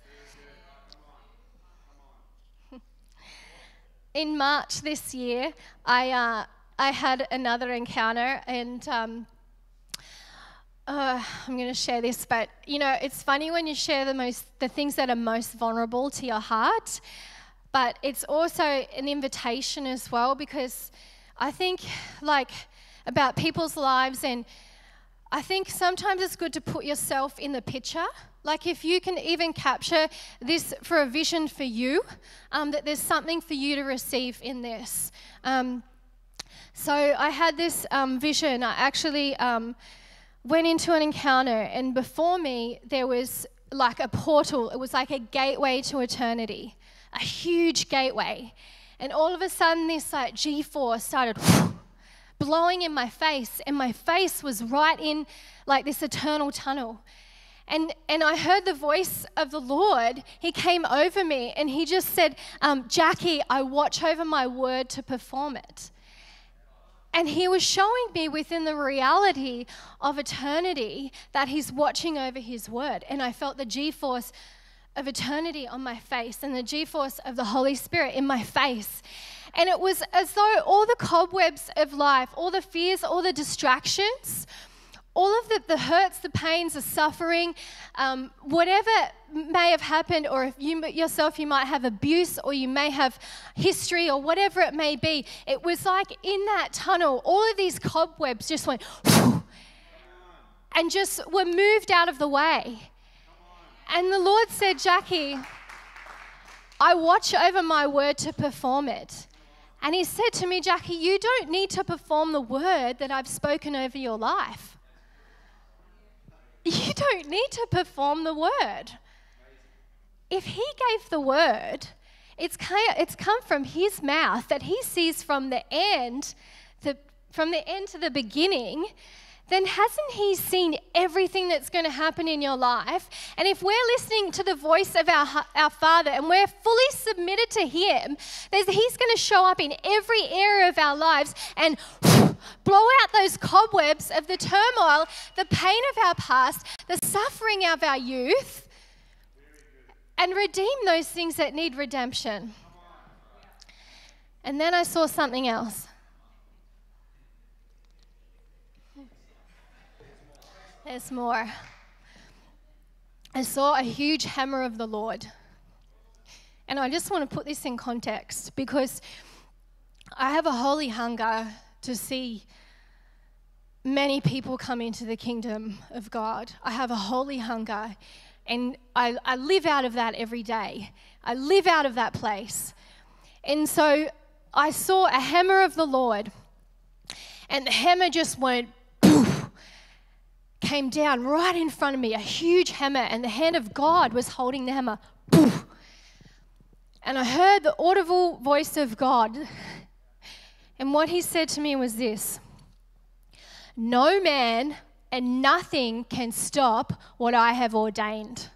In March this year, I uh, I had another encounter, and um, uh, I'm going to share this. But you know, it's funny when you share the most the things that are most vulnerable to your heart. But it's also an invitation as well, because I think like about people's lives, and I think sometimes it's good to put yourself in the picture. Like if you can even capture this for a vision for you, um, that there's something for you to receive in this. Um, so I had this um, vision. I actually um, went into an encounter, and before me there was like a portal. It was like a gateway to eternity, a huge gateway. And all of a sudden this like G-force started blowing in my face, and my face was right in like this eternal tunnel. And and I heard the voice of the Lord. He came over me and he just said, um, "Jackie, I watch over my word to perform it." And he was showing me within the reality of eternity that he's watching over his word. And I felt the G-force of eternity on my face and the G-force of the Holy Spirit in my face. And it was as though all the cobwebs of life, all the fears, all the distractions, all of the, the hurts, the pains, the suffering, um, whatever may have happened, or if you yourself, you might have abuse, or you may have history, or whatever it may be, it was like in that tunnel, all of these cobwebs just went and just were moved out of the way. And the Lord said, Jackie, I watch over my word to perform it. And he said to me, Jackie, you don't need to perform the word that I've spoken over your life. You don't need to perform the word. If he gave the word, it's it's come from his mouth that he sees from the end, the, from the end to the beginning, then hasn't he seen everything that's going to happen in your life? And if we're listening to the voice of our, our Father and we're fully submitted to him, he's going to show up in every area of our lives and blow out those cobwebs of the turmoil, the pain of our past, the suffering of our youth, and redeem those things that need redemption. And then I saw something else. There's more. I saw a huge hammer of the Lord. And I just want to put this in context because I have a holy hunger to see many people come into the kingdom of God. I have a holy hunger, and I, I live out of that every day. I live out of that place. And so I saw a hammer of the Lord, and the hammer just went poof, came down right in front of me, a huge hammer, and the hand of God was holding the hammer. Poof. And I heard the audible voice of God, and what he said to me was this: no man and nothing can stop what I have ordained.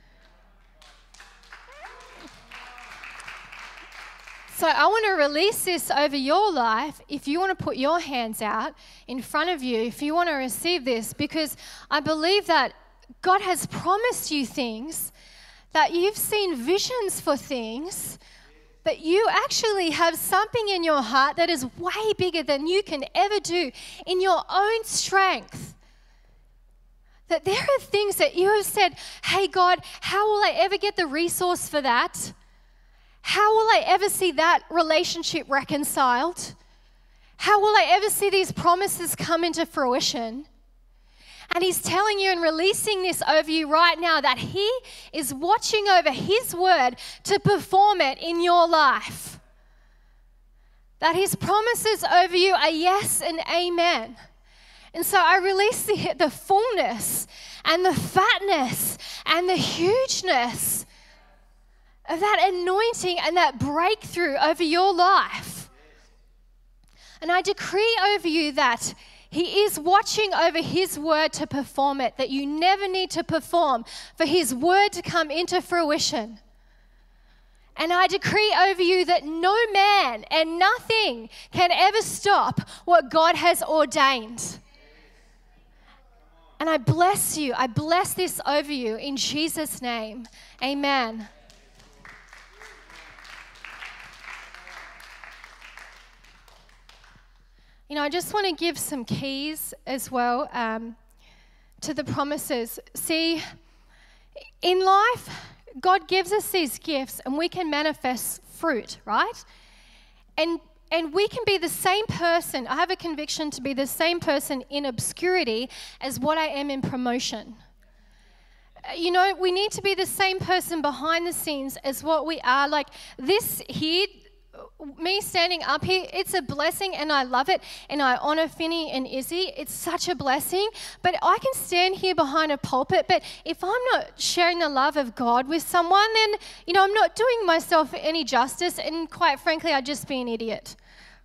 So I want to release this over your life. If you want to put your hands out in front of you, if you want to receive this, because I believe that God has promised you things, that you've seen visions for things, that you actually have something in your heart that is way bigger than you can ever do in your own strength. That there are things that you have said, hey God, how will I ever get the resource for that? How will I ever see that relationship reconciled? How will I ever see these promises come into fruition? And he's telling you and releasing this over you right now that he is watching over his word to perform it in your life. That his promises over you are yes and amen. And so I release the, the fullness and the fatness and the hugeness of that anointing and that breakthrough over your life. And I decree over you that he is watching over his word to perform it, that you never need to perform for his word to come into fruition. And I decree over you that no man and nothing can ever stop what God has ordained. And I bless you. I bless this over you in Jesus' name. Amen. You know, I just want to give some keys as well um, to the promises. See, in life, God gives us these gifts and we can manifest fruit, right? And and we can be the same person. I have a conviction to be the same person in obscurity as what I am in promotion. You know, we need to be the same person behind the scenes as what we are. Like this here, me standing up here, it's a blessing and I love it and I honor Finney and Izzy. It's such a blessing. But I can stand here behind a pulpit, but if I'm not sharing the love of God with someone, then, you know, I'm not doing myself any justice, and quite frankly, I'd just be an idiot.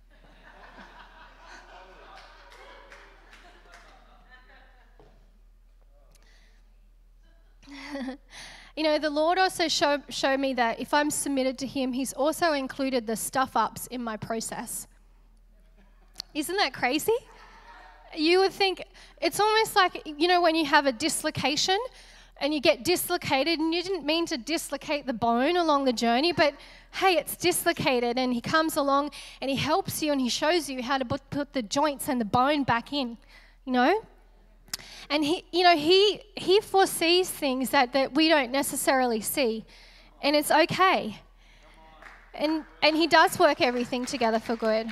You know, the Lord also show, showed me that if I'm submitted to him, he's also included the stuff-ups in my process. Isn't that crazy? You would think, it's almost like, you know, when you have a dislocation and you get dislocated and you didn't mean to dislocate the bone along the journey, but hey, it's dislocated, and he comes along and he helps you and he shows you how to put, put the joints and the bone back in, you know? And he, you know, he he foresees things that, that we don't necessarily see. And it's okay. And and he does work everything together for good.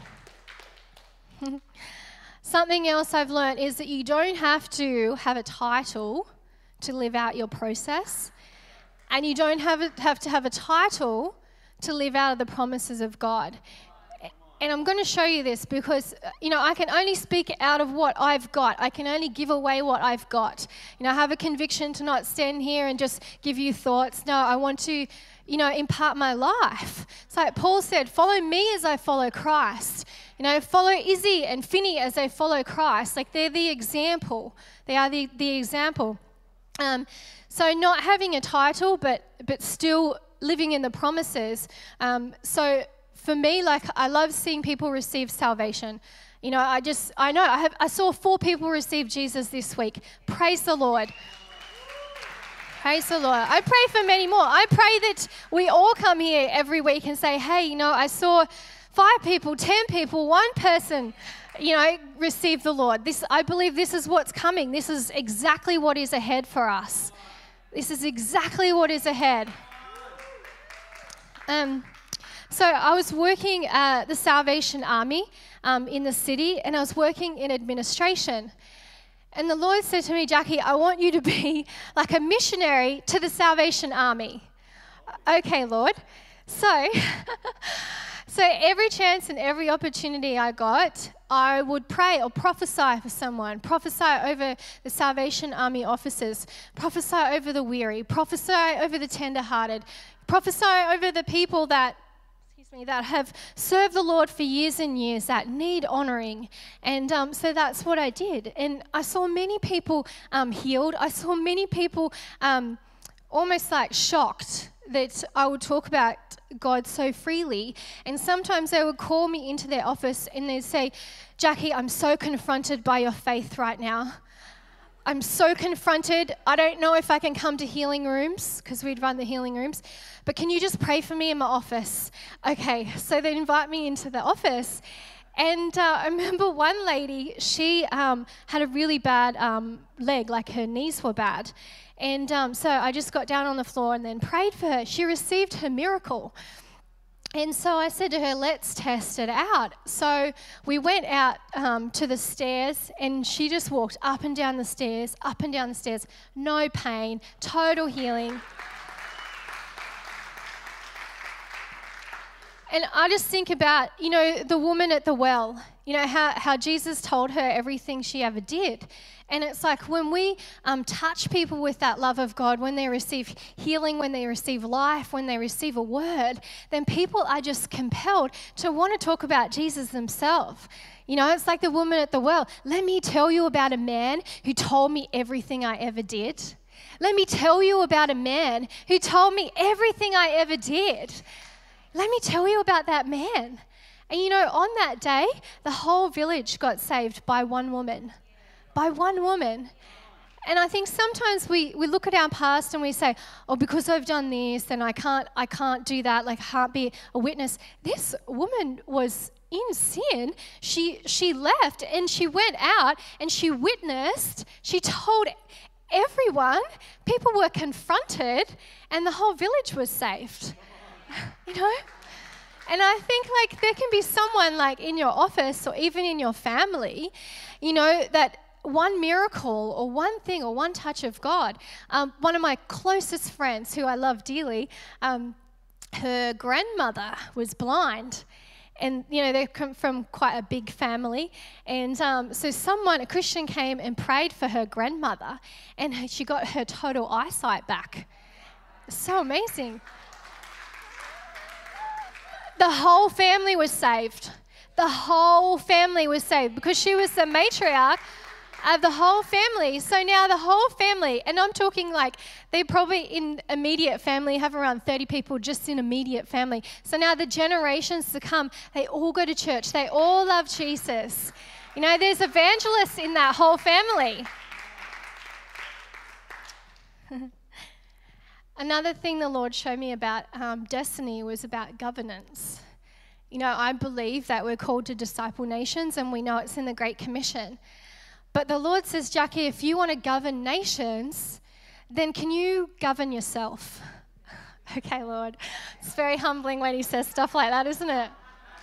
Something else I've learned is that you don't have to have a title to live out your process. And you don't have, a, have to have a title to live out of the promises of God. And I'm going to show you this because, you know, I can only speak out of what I've got. I can only give away what I've got. You know, I have a conviction to not stand here and just give you thoughts. No, I want to, you know, impart my life. So like Paul said, follow me as I follow Christ. You know, follow Izzy and Finney as they follow Christ. Like they're the example. They are the, the example. Um, so not having a title, but but still living in the promises. Um, so for me, like I love seeing people receive salvation. You know, I just I know I have I saw four people receive Jesus this week. Praise the Lord. Praise the Lord. I pray for many more. I pray that we all come here every week and say, hey, you know, I saw five people, ten people, one person, you know, receive the Lord. This, I believe this is what's coming. This is exactly what is ahead for us. This is exactly what is ahead. Um, so I was working at the Salvation Army um, in the city, and I was working in administration. And the Lord said to me, Jackie, I want you to be like a missionary to the Salvation Army. Okay, Lord. So, so every chance and every opportunity I got, I would pray or prophesy for someone, prophesy over the Salvation Army officers, prophesy over the weary, prophesy over the tender-hearted, prophesy over the people that me that have served the Lord for years and years that need honoring. And um, so that's what I did. And I saw many people um, healed. I saw many people um, almost like shocked that I would talk about God so freely. And sometimes they would call me into their office and they'd say, Jackie, I'm so confronted by your faith right now. I'm so confronted. I don't know if I can come to healing rooms because we'd run the healing rooms, but can you just pray for me in my office? Okay, so they invite me into the office. And uh, I remember one lady, she um, had a really bad um, leg, like her knees were bad. And um, so I just got down on the floor and then prayed for her. She received her miracle. And so I said to her, let's test it out. So we went out um, to the stairs and she just walked up and down the stairs, up and down the stairs, no pain, total healing. And I just think about, you know, the woman at the well, you know, how, how Jesus told her everything she ever did. And it's like when we um, touch people with that love of God, when they receive healing, when they receive life, when they receive a word, then people are just compelled to want to talk about Jesus themselves. You know, it's like the woman at the well. Let me tell you about a man who told me everything I ever did. Let me tell you about a man who told me everything I ever did. Let me tell you about that man. And you know, on that day, the whole village got saved by one woman. By one woman. And I think sometimes we, we look at our past and we say, oh, because I've done this, then I can't I can't do that, like I can't be a witness. This woman was in sin. She she left and she went out and she witnessed. She told everyone. People were confronted and the whole village was saved. You know? And I think like there can be someone like in your office or even in your family, you know, that one miracle or one thing or one touch of God. Um, one of my closest friends who I love dearly, um, her grandmother was blind. And, you know, they come from quite a big family. And um, so someone, a Christian, came and prayed for her grandmother. And she got her total eyesight back. So amazing. The whole family was saved. The whole family was saved because she was the matriarch of the whole family. So now the whole family, and I'm talking like they probably in immediate family have around thirty people just in immediate family. So now the generations to come, they all go to church. They all love Jesus. You know, there's evangelists in that whole family. Another thing the Lord showed me about um, destiny was about governance. You know, I believe that we're called to disciple nations and we know it's in the Great Commission. But the Lord says, Jackie, if you want to govern nations, then can you govern yourself? Okay, Lord. It's very humbling when he says stuff like that, isn't it?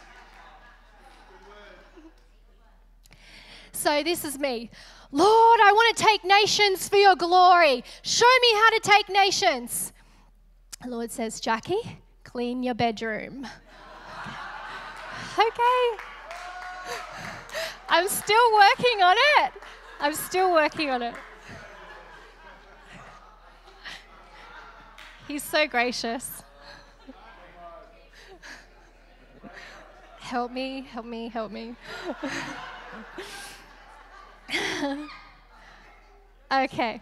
So this is me. Lord, I want to take nations for your glory. Show me how to take nations. The Lord says, Jackie, clean your bedroom. Okay. I'm still working on it. I'm still working on it. He's so gracious. Help me, help me, help me. Okay.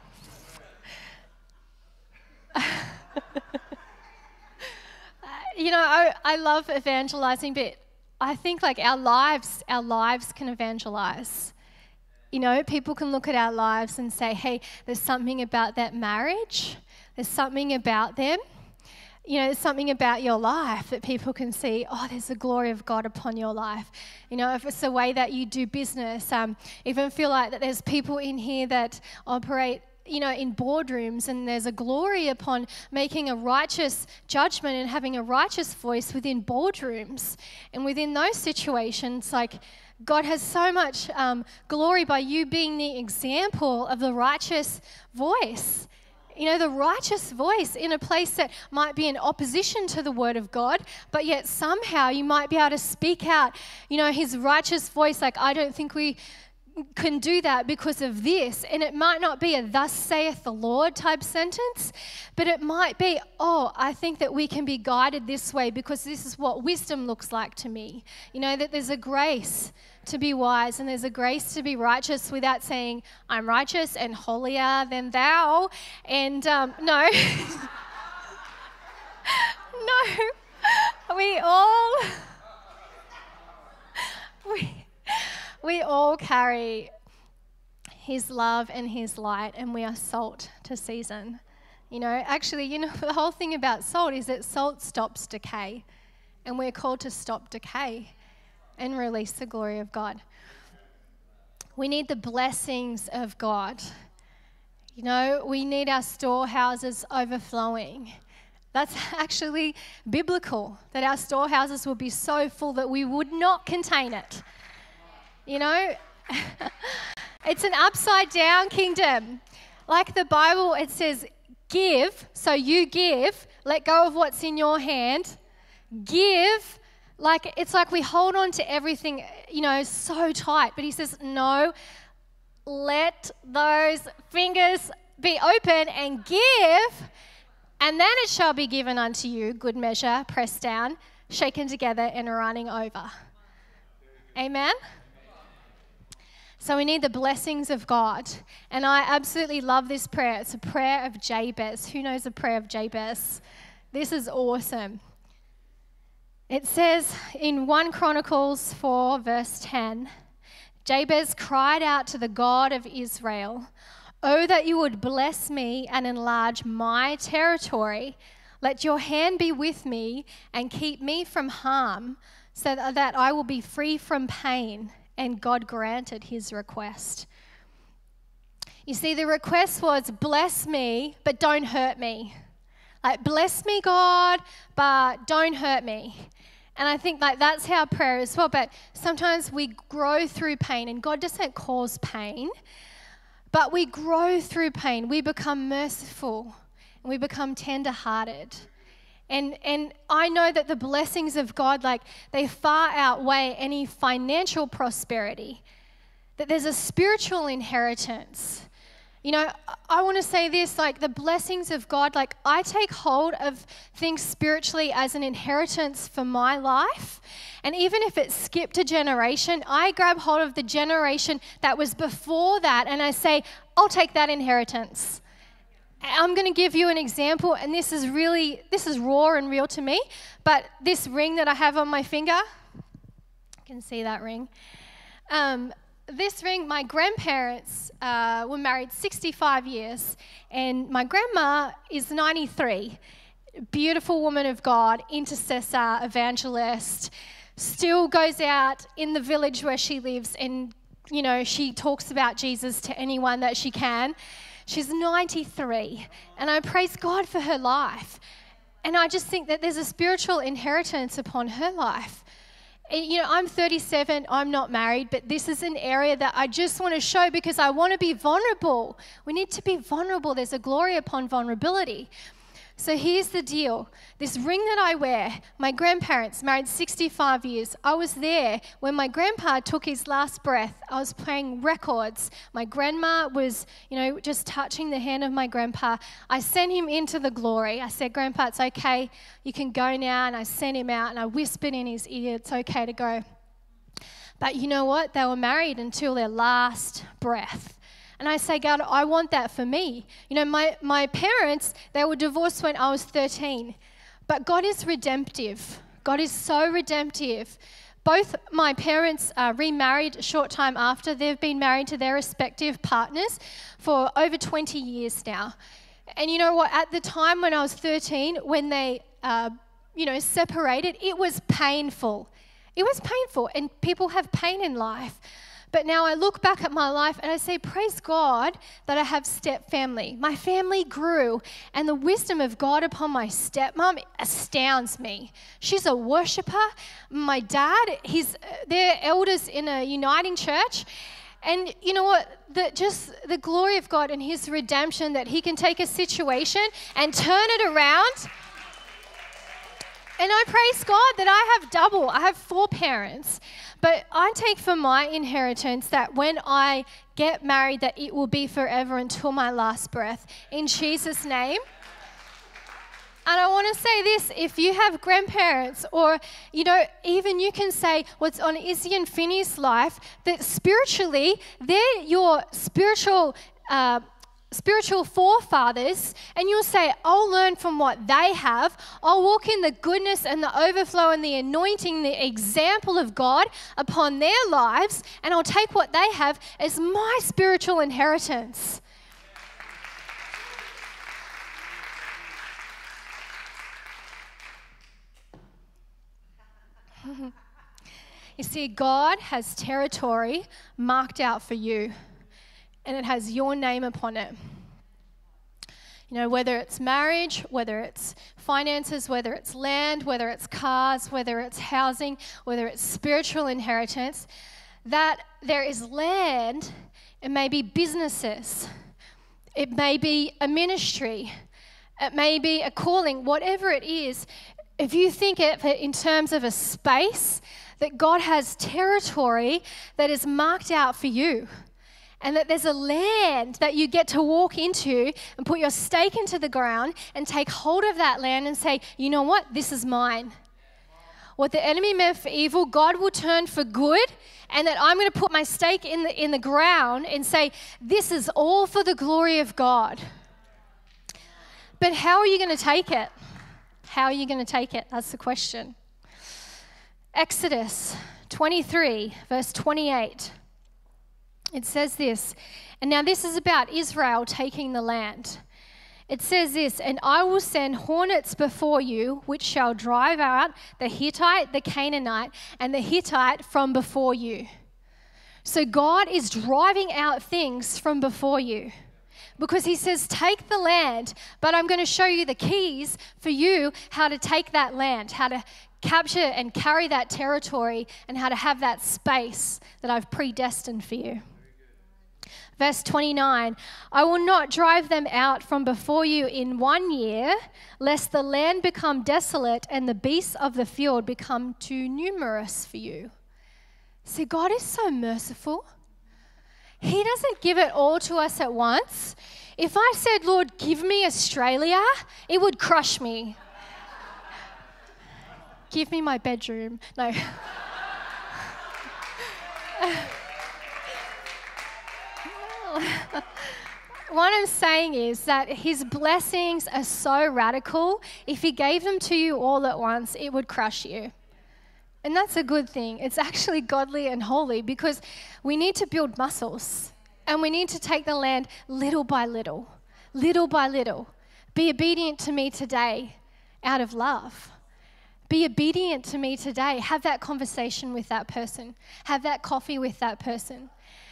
You know, I, I love evangelizing, but I think like our lives, our lives can evangelize. You know, people can look at our lives and say, hey, there's something about that marriage. There's something about them. You know, there's something about your life that people can see, oh, there's the glory of God upon your life. You know, if it's the way that you do business, um, even feel like that there's people in here that operate, you know, in boardrooms, and there's a glory upon making a righteous judgment and having a righteous voice within boardrooms. And within those situations, like, God has so much um, glory by you being the example of the righteous voice. You know, the righteous voice in a place that might be in opposition to the word of God, but yet somehow you might be able to speak out, you know, his righteous voice, like, I don't think we can do that because of this. And it might not be a thus saith the Lord type sentence, but it might be, oh, I think that we can be guided this way because this is what wisdom looks like to me. You know, that there's a grace to be wise and there's a grace to be righteous without saying, I'm righteous and holier than thou. And um, no. No. We all... we... We all carry his love and his light, and we are salt to season. You know, actually, you know, the whole thing about salt is that salt stops decay, and we're called to stop decay and release the glory of God. We need the blessings of God. You know, we need our storehouses overflowing. That's actually biblical, that our storehouses will be so full that we would not contain it. You know, it's an upside down kingdom. Like the Bible, it says, give, so you give, let go of what's in your hand, give, like it's like we hold on to everything, you know, so tight. But he says, no, let those fingers be open and give, and then it shall be given unto you, good measure, pressed down, shaken together, and running over. Amen? So we need the blessings of God. And I absolutely love this prayer. It's a prayer of Jabez. Who knows the prayer of Jabez? This is awesome. It says in First Chronicles four, verse ten, Jabez cried out to the God of Israel, oh, that you would bless me and enlarge my territory. Let your hand be with me and keep me from harm, so that I will be free from pain. And God granted his request. You see, the request was, bless me, but don't hurt me. Like, bless me, God, but don't hurt me. And I think like that's how prayer is as well. But sometimes we grow through pain, and God doesn't cause pain, but we grow through pain. We become merciful, and we become tender-hearted. And and I know that the blessings of God, like, they far outweigh any financial prosperity, that there's a spiritual inheritance. You know, I want to say this, like, the blessings of God, like, I take hold of things spiritually as an inheritance for my life. And even if it skipped a generation, I grab hold of the generation that was before that, and I say, I'll take that inheritance. I'm going to give you an example, and this is really, this is raw and real to me, but this ring that I have on my finger, you can see that ring. Um, this ring, my grandparents uh, were married sixty-five years, and my grandma is ninety-three. Beautiful woman of God, intercessor, evangelist, still goes out in the village where she lives and you know, she talks about Jesus to anyone that she can. She's ninety-three, and I praise God for her life. And I just think that there's a spiritual inheritance upon her life. And, you know, I'm thirty-seven, I'm not married, but this is an area that I just want to show because I want to be vulnerable. We need to be vulnerable. There's a glory upon vulnerability. So here's the deal. This ring that I wear, my grandparents married sixty-five years. I was there when my grandpa took his last breath. I was playing records. My grandma was, you know, just touching the hand of my grandpa. I sent him into the glory. I said, Grandpa, it's okay. You can go now. And I sent him out and I whispered in his ear, it's okay to go. But you know what? They were married until their last breath. And I say, God, I want that for me. You know, my, my parents, they were divorced when I was thirteen. But God is redemptive. God is so redemptive. Both my parents uh, remarried a short time after. They've been married to their respective partners for over twenty years now. And you know what? At the time when I was thirteen, when they, uh, you know, separated, it was painful. It was painful. And people have pain in life. But now I look back at my life and I say, praise God that I have step family. My family grew, and the wisdom of God upon my stepmom astounds me. She's a worshiper. My dad, he's they're elders in a uniting church. And you know what? The, just the glory of God and his redemption, that he can take a situation and turn it around. And I praise God that I have double. I have four parents. But I take for my inheritance that when I get married, that it will be forever until my last breath. In Jesus' name. And I want to say this, if you have grandparents, or, you know, even you can say what's on Izzy and Finney's life, that spiritually, they're your spiritual uh spiritual forefathers, and you'll say, I'll learn from what they have. I'll walk in the goodness and the overflow and the anointing, the example of God upon their lives, and I'll take what they have as my spiritual inheritance. You see, God has territory marked out for you, and it has your name upon it. You know, whether it's marriage, whether it's finances, whether it's land, whether it's cars, whether it's housing, whether it's spiritual inheritance, that there is land. It may be businesses. It may be a ministry. It may be a calling, whatever it is. If you think of it in terms of a space, that God has territory that is marked out for you. And that there's a land that you get to walk into and put your stake into the ground and take hold of that land and say, you know what, this is mine. What the enemy meant for evil, God will turn for good, and that I'm going to put my stake in the, in the ground and say, this is all for the glory of God. But how are you going to take it? How are you going to take it? That's the question. Exodus twenty-three, verse twenty-eight. It says this, and now this is about Israel taking the land. It says this, and I will send hornets before you, which shall drive out the Hittite, the Canaanite, and the Hittite from before you. So God is driving out things from before you, because he says, take the land, but I'm going to show you the keys for you how to take that land, how to capture and carry that territory, and how to have that space that I've predestined for you. Verse twenty-nine, I will not drive them out from before you in one year, lest the land become desolate and the beasts of the field become too numerous for you. See, God is so merciful. He doesn't give it all to us at once. If I said, Lord, give me Australia, it would crush me. Give me my bedroom. No. What I'm saying is that his blessings are so radical. If he gave them to you all at once, it would crush you. And that's a good thing. It's actually godly and holy, because we need to build muscles, and we need to take the land little by little, little by little. Be obedient to me today out of love. Be obedient to me today. Have that conversation with that person. Have that coffee with that person.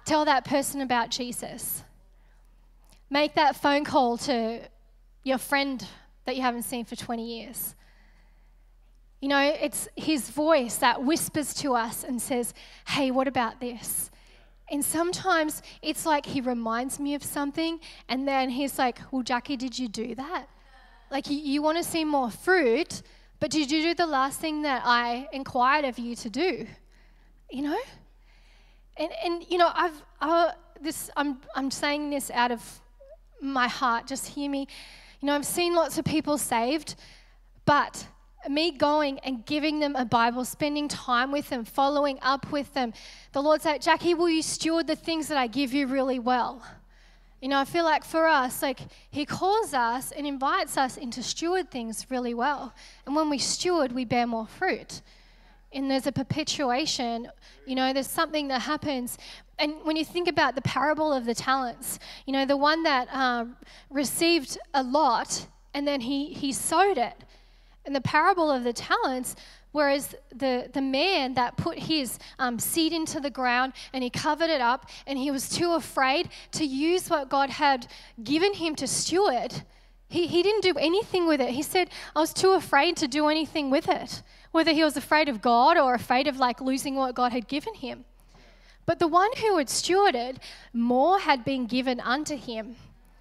Tell that person about Jesus. Make that phone call to your friend that you haven't seen for twenty years. You know, it's his voice that whispers to us and says, hey, what about this? And sometimes it's like he reminds me of something, and then he's like, well, Jackie, did you do that? Like, you, you want to see more fruit, but did you do the last thing that I inquired of you to do? You know? And, and you know, I've, I, this, I'm, I'm saying this out of my heart, just hear me. You know, I've seen lots of people saved, but me going and giving them a Bible, spending time with them, following up with them, the Lord said, Jackie, will you steward the things that I give you really well? You know, I feel like for us, like he calls us and invites us into steward things really well. And when we steward, we bear more fruit. And there's a perpetuation, you know, there's something that happens. And when you think about the parable of the talents, you know, the one that um, received a lot and then he, he sowed it. In the parable of the talents, whereas the, the man that put his um, seed into the ground and he covered it up and he was too afraid to use what God had given him to steward, he, he didn't do anything with it. He said, I was too afraid to do anything with it, whether he was afraid of God or afraid of like losing what God had given him. But the one who had stewarded, more had been given unto him.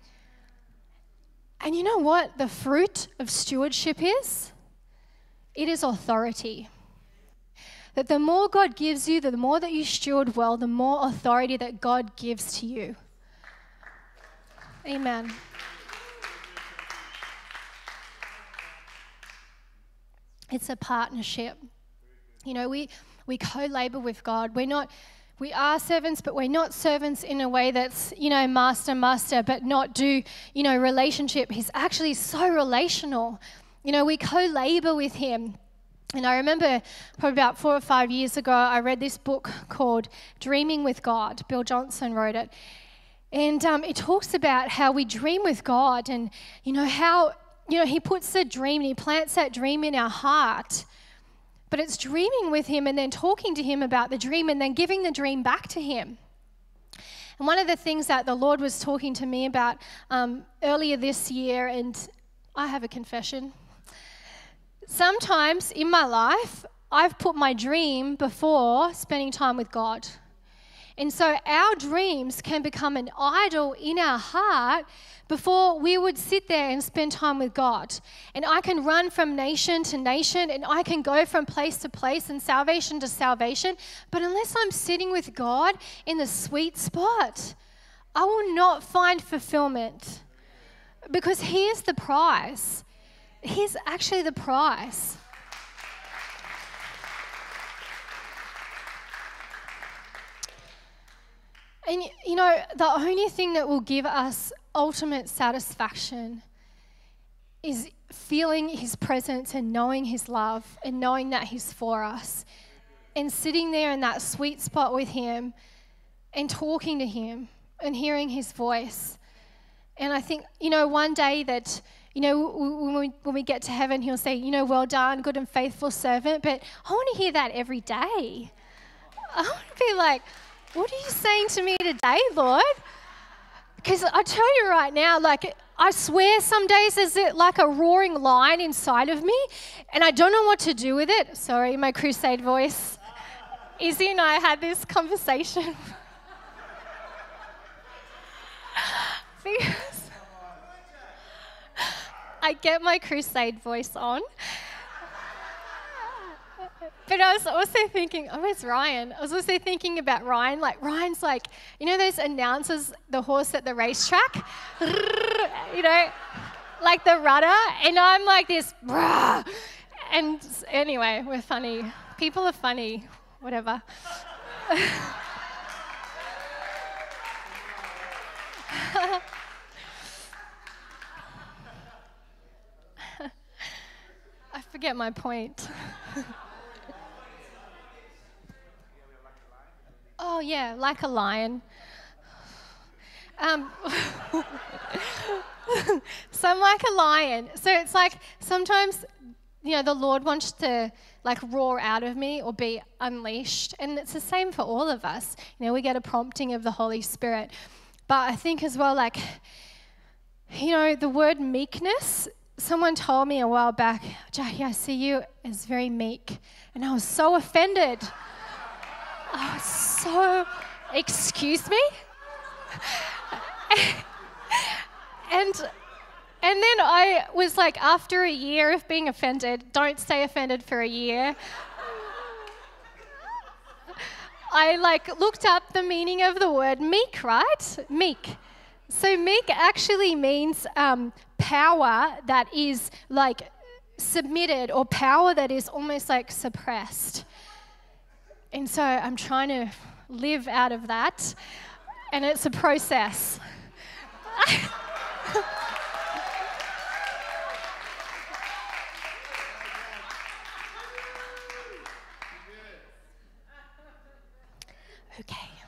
And you know what the fruit of stewardship is? It is authority. That the more God gives you, the more that you steward well, the more authority that God gives to you. Amen. It's a partnership. You know, we, we co-labor with God. We're not, we are servants, but we're not servants in a way that's, you know, master, master, but not do, you know, relationship. He's actually so relational. You know, we co-labor with him. And I remember probably about four or five years ago, I read this book called Dreaming with God. Bill Johnson wrote it. And um, it talks about how we dream with God and, you know, how, you know, he puts a dream and he plants that dream in our heart. But it's dreaming with him and then talking to him about the dream and then giving the dream back to him. And one of the things that the Lord was talking to me about um, earlier this year, and I have a confession. Sometimes in my life, I've put my dream before spending time with God. And so our dreams can become an idol in our heart before we would sit there and spend time with God. And I can run from nation to nation and I can go from place to place and salvation to salvation. But unless I'm sitting with God in the sweet spot, I will not find fulfillment. Because here's the prize. Here's actually the prize. And, you know, the only thing that will give us ultimate satisfaction is feeling his presence and knowing his love and knowing that he's for us. And sitting there in that sweet spot with him and talking to him and hearing his voice. And I think, you know, one day that, you know, when we, when we get to heaven, he'll say, you know, well done, good and faithful servant. But I want to hear that every day. I want to be like, what are you saying to me today, Lord? Because I tell you right now, like, I swear some days there's like a roaring lion inside of me, and I don't know what to do with it. Sorry, my crusade voice. Izzy and I had this conversation. Because I get my crusade voice on. But I was also thinking, oh, where's Ryan? I was also thinking about Ryan. Like, Ryan's like, you know those announcers, the horse at the racetrack? You know, like the rudder. And I'm like this, brah. And anyway, we're funny. People are funny, whatever. I forget my point. Oh, yeah, like a lion. Um, so I'm like a lion. So it's like sometimes, you know, the Lord wants to like roar out of me or be unleashed. And it's the same for all of us. You know, we get a prompting of the Holy Spirit. But I think as well, like, you know, the word meekness, someone told me a while back, Jackie, I see you as very meek. And I was so offended. I was so, excuse me? and and then I was like, after a year of being offended, don't stay offended for a year. I like looked up the meaning of the word meek, right? Meek. So meek actually means um, power that is like submitted, or power that is almost like suppressed. And so I'm trying to live out of that, and it's a process. Okay.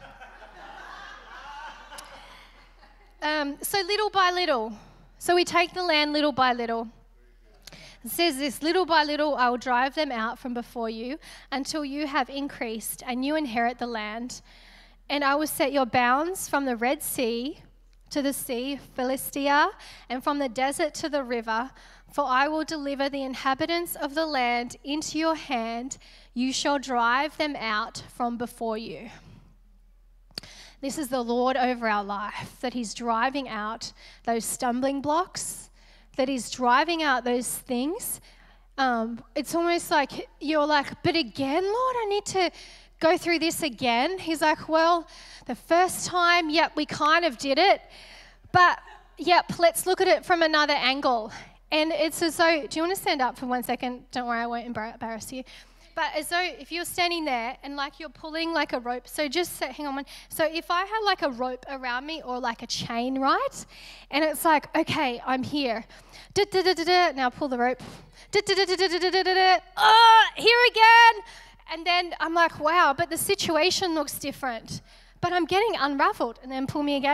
Um, so little by little. So we take the land little by little. It says this, little by little I will drive them out from before you until you have increased and you inherit the land. And I will set your bounds from the Red Sea to the sea, Philistia, and from the desert to the river. For I will deliver the inhabitants of the land into your hand. You shall drive them out from before you. This is the Lord over our life, that he's driving out those stumbling blocks, that he's driving out those things. Um, it's almost like you're like, but again, Lord, I need to go through this again. He's like, well, the first time, yep, we kind of did it, but yep, let's look at it from another angle. And it's as though, do you want to stand up for one second? Don't worry, I won't embarrass you. But as though if you're standing there and like you're pulling like a rope, so just say, hang on one. So if I had like a rope around me or like a chain, right? And it's like, okay, I'm here. Now pull the rope. Oh, here again. And then I'm like, wow, but the situation looks different. But I'm getting unraveled. And then pull me again.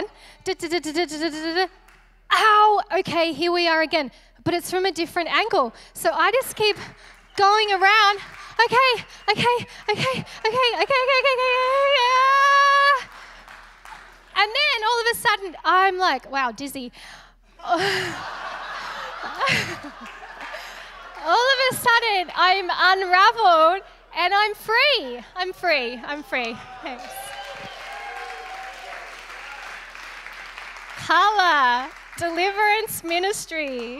Ow, okay, here we are again. But it's from a different angle. So I just keep going around. Okay, okay, okay, okay, okay, okay, okay, okay, yeah. And then all of a sudden, I'm like, wow, dizzy. All of a sudden, I'm unraveled and I'm free. I'm free. I'm free. Thanks. Hala, Deliverance Ministry.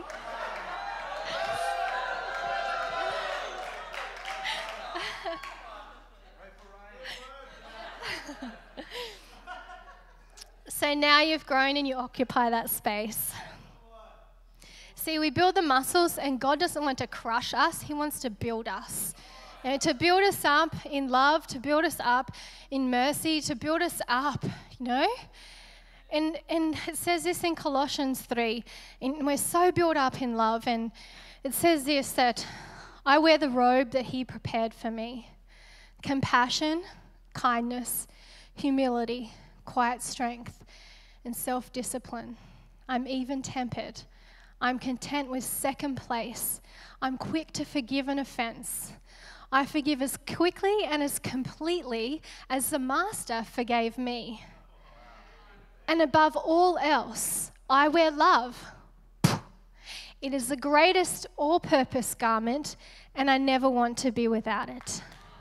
So now you've grown and you occupy that space. See, we build the muscles and God doesn't want to crush us. He wants to build us. You know, to build us up in love, to build us up in mercy, to build us up, you know. And, and it says this in Colossians three. And we're so built up in love. And it says this, that I wear the robe that he prepared for me. Compassion, kindness, humility, quiet strength, and self-discipline. I'm even-tempered. I'm content with second place. I'm quick to forgive an offense. I forgive as quickly and as completely as the Master forgave me. And above all else, I wear love. It is the greatest all-purpose garment, and I never want to be without it.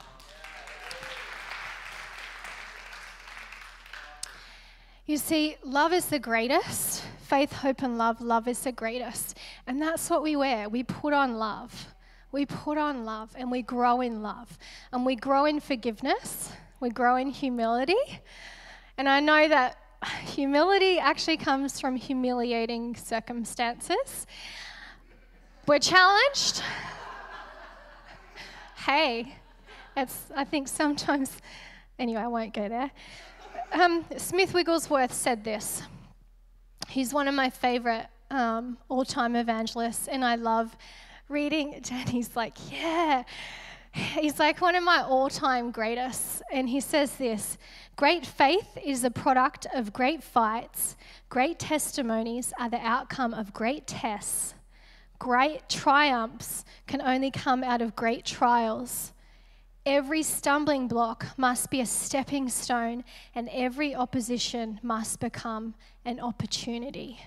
You see, love is the greatest. Faith, hope, and love. Love is the greatest. And that's what we wear. We put on love. We put on love and we grow in love. And we grow in forgiveness. We grow in humility. And I know that humility actually comes from humiliating circumstances. We're challenged. Hey, it's, I think sometimes, anyway, I won't go there. Um, Smith Wigglesworth said this. He's one of my favorite um, all-time evangelists, and I love reading. Danny's like, yeah. He's like one of my all-time greatest. And he says this, great faith is the product of great fights. Great testimonies are the outcome of great tests. Great triumphs can only come out of great trials. Every stumbling block must be a stepping stone, and every opposition must become an opportunity.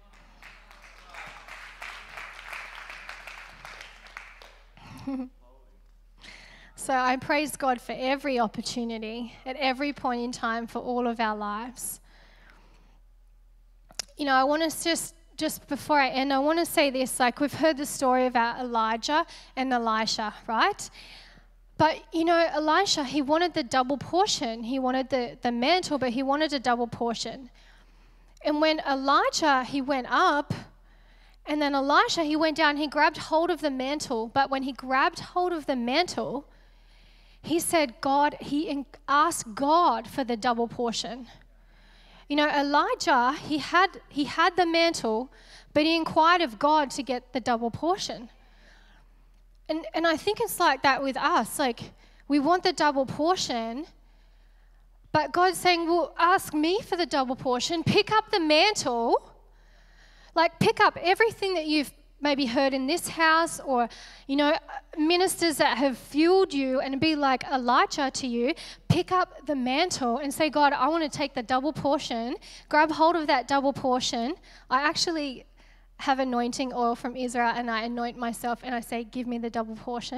So I praise God for every opportunity at every point in time for all of our lives. You know, I want to just, just before I end, I want to say this, like we've heard the story about Elijah and Elisha, right? But, you know, Elisha, he wanted the double portion. He wanted the, the mantle, but he wanted a double portion. And when Elijah, he went up, and then Elisha, he went down, he grabbed hold of the mantle. But when he grabbed hold of the mantle, he said, God, he asked God for the double portion. You know, Elijah, he had he had the mantle, but he inquired of God to get the double portion. And and I think it's like that with us. Like, we want the double portion, but God's saying, well, ask me for the double portion. Pick up the mantle. Like, pick up everything that you've maybe heard in this house, or, you know, ministers that have fueled you, and be like Elijah to you. Pick up the mantle and say, God, I want to take the double portion. Grab hold of that double portion. I actually have anointing oil from Israel, and I anoint myself, and I say, give me the double portion.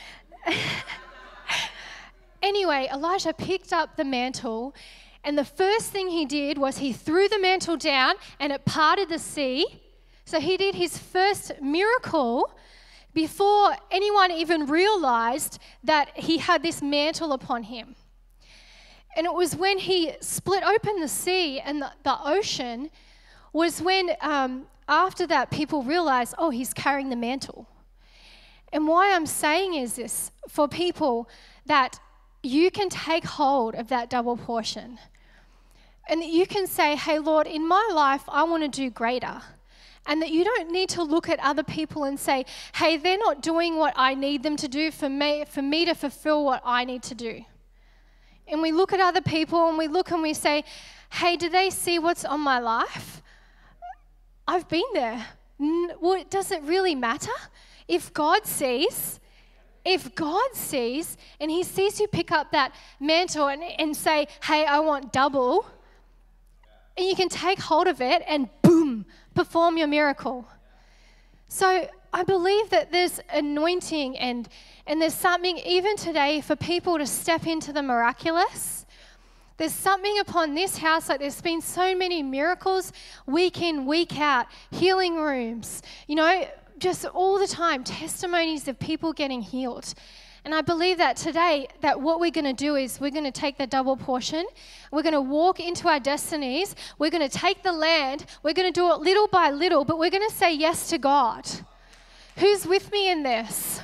Anyway, Elijah picked up the mantle, and the first thing he did was he threw the mantle down, and it parted the sea. So he did his first miracle before anyone even realized that he had this mantle upon him. And it was when he split open the sea and the, the ocean, was when um, after that people realized, oh, he's carrying the mantle. And why I'm saying is this, for people, that you can take hold of that double portion. And that you can say, hey, Lord, in my life, I want to do greater. And that you don't need to look at other people and say, hey, they're not doing what I need them to do for me, for me to fulfill what I need to do. And we look at other people and we look and we say, hey, do they see what's on my life? I've been there. Well, does it really matter? If God sees, if God sees, and he sees you pick up that mantle and, and say, hey, I want double, and you can take hold of it and boom, perform your miracle. So I believe that there's anointing and, and there's something even today for people to step into the miraculous. There's something upon this house, like there's been so many miracles week in, week out, healing rooms, you know, just all the time, testimonies of people getting healed. And I believe that today, that what we're going to do is we're going to take the double portion. We're going to walk into our destinies. We're going to take the land. We're going to do it little by little, but we're going to say yes to God. Who's with me in this?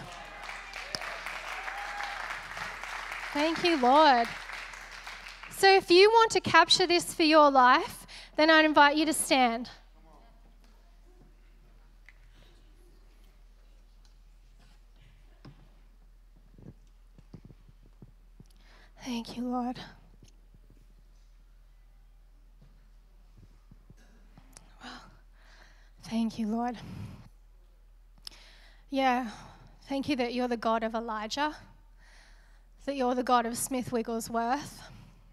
Thank you, Lord. So if you want to capture this for your life, then I'd invite you to stand. Thank you, Lord. Wow. Thank you, Lord. Yeah, thank you that you're the God of Elijah, that you're the God of Smith Wigglesworth,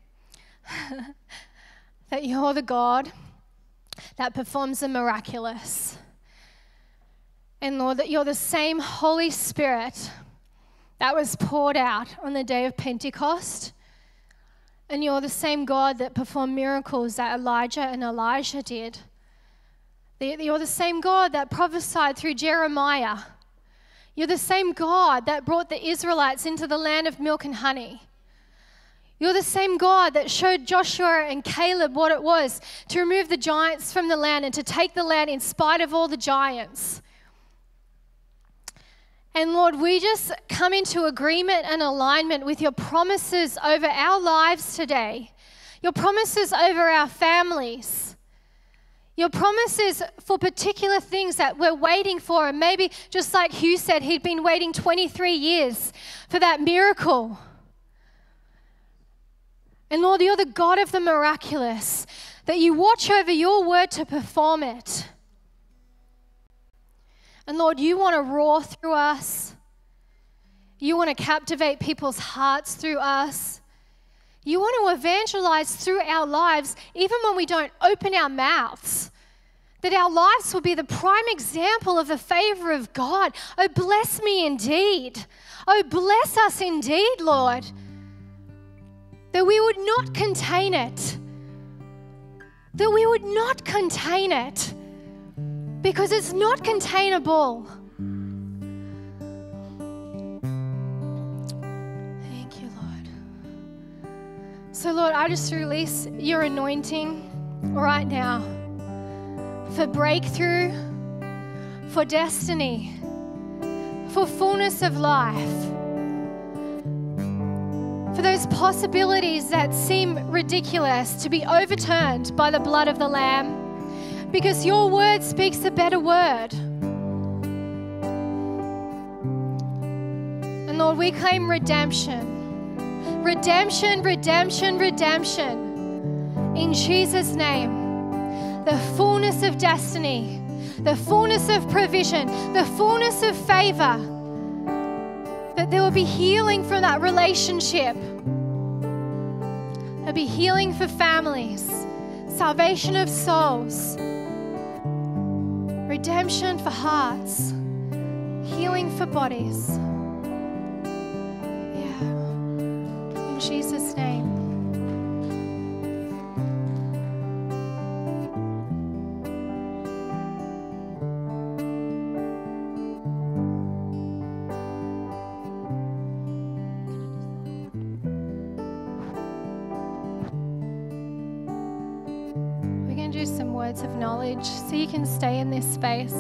that you're the God that performs the miraculous. And Lord, that you're the same Holy Spirit that was poured out on the day of Pentecost. And you're the same God that performed miracles that Elijah and Elisha did. You're the same God that prophesied through Jeremiah. You're the same God that brought the Israelites into the land of milk and honey. You're the same God that showed Joshua and Caleb what it was to remove the giants from the land and to take the land in spite of all the giants. And Lord, we just come into agreement and alignment with your promises over our lives today, your promises over our families, your promises for particular things that we're waiting for. And maybe just like Hugh said, he'd been waiting twenty-three years for that miracle. And Lord, you're the God of the miraculous, that you watch over your word to perform it. And Lord, you want to roar through us. You want to captivate people's hearts through us. You want to evangelize through our lives, even when we don't open our mouths. That our lives will be the prime example of the favor of God. Oh, bless me indeed. Oh, bless us indeed, Lord. That we would not contain it. That we would not contain it. Because it's not containable. Thank you, Lord. So, Lord, I just release your anointing right now for breakthrough, for destiny, for fullness of life, for those possibilities that seem ridiculous to be overturned by the blood of the Lamb, because your word speaks a better word. And Lord, we claim redemption. Redemption, redemption, redemption. In Jesus' name. The fullness of destiny, the fullness of provision, the fullness of favor. That there will be healing from that relationship. There'll be healing for families, salvation of souls, redemption for hearts, healing for bodies. Yeah. In Jesus' name. Words of knowledge so you can stay in this space.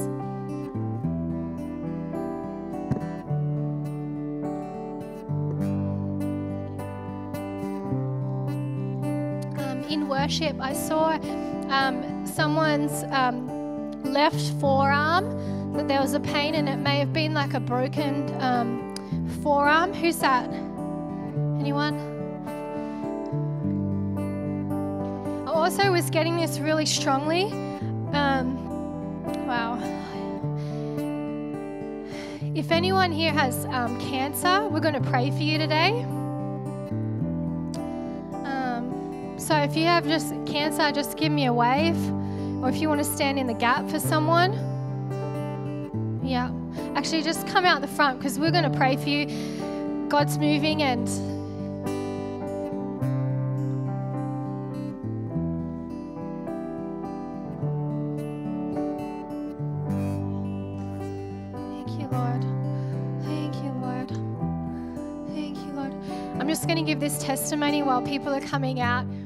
Um, in worship, I saw um, someone's um, left forearm, that there was a pain, and it may have been like a broken um, forearm. Who's that? Anyone? Also was getting this really strongly. Um, wow. If anyone here has um, cancer, we're going to pray for you today. Um, so if you have just cancer, just give me a wave. Or if you want to stand in the gap for someone. Yeah. Actually, just come out the front because we're going to pray for you. God's moving and going to give this testimony while people are coming out.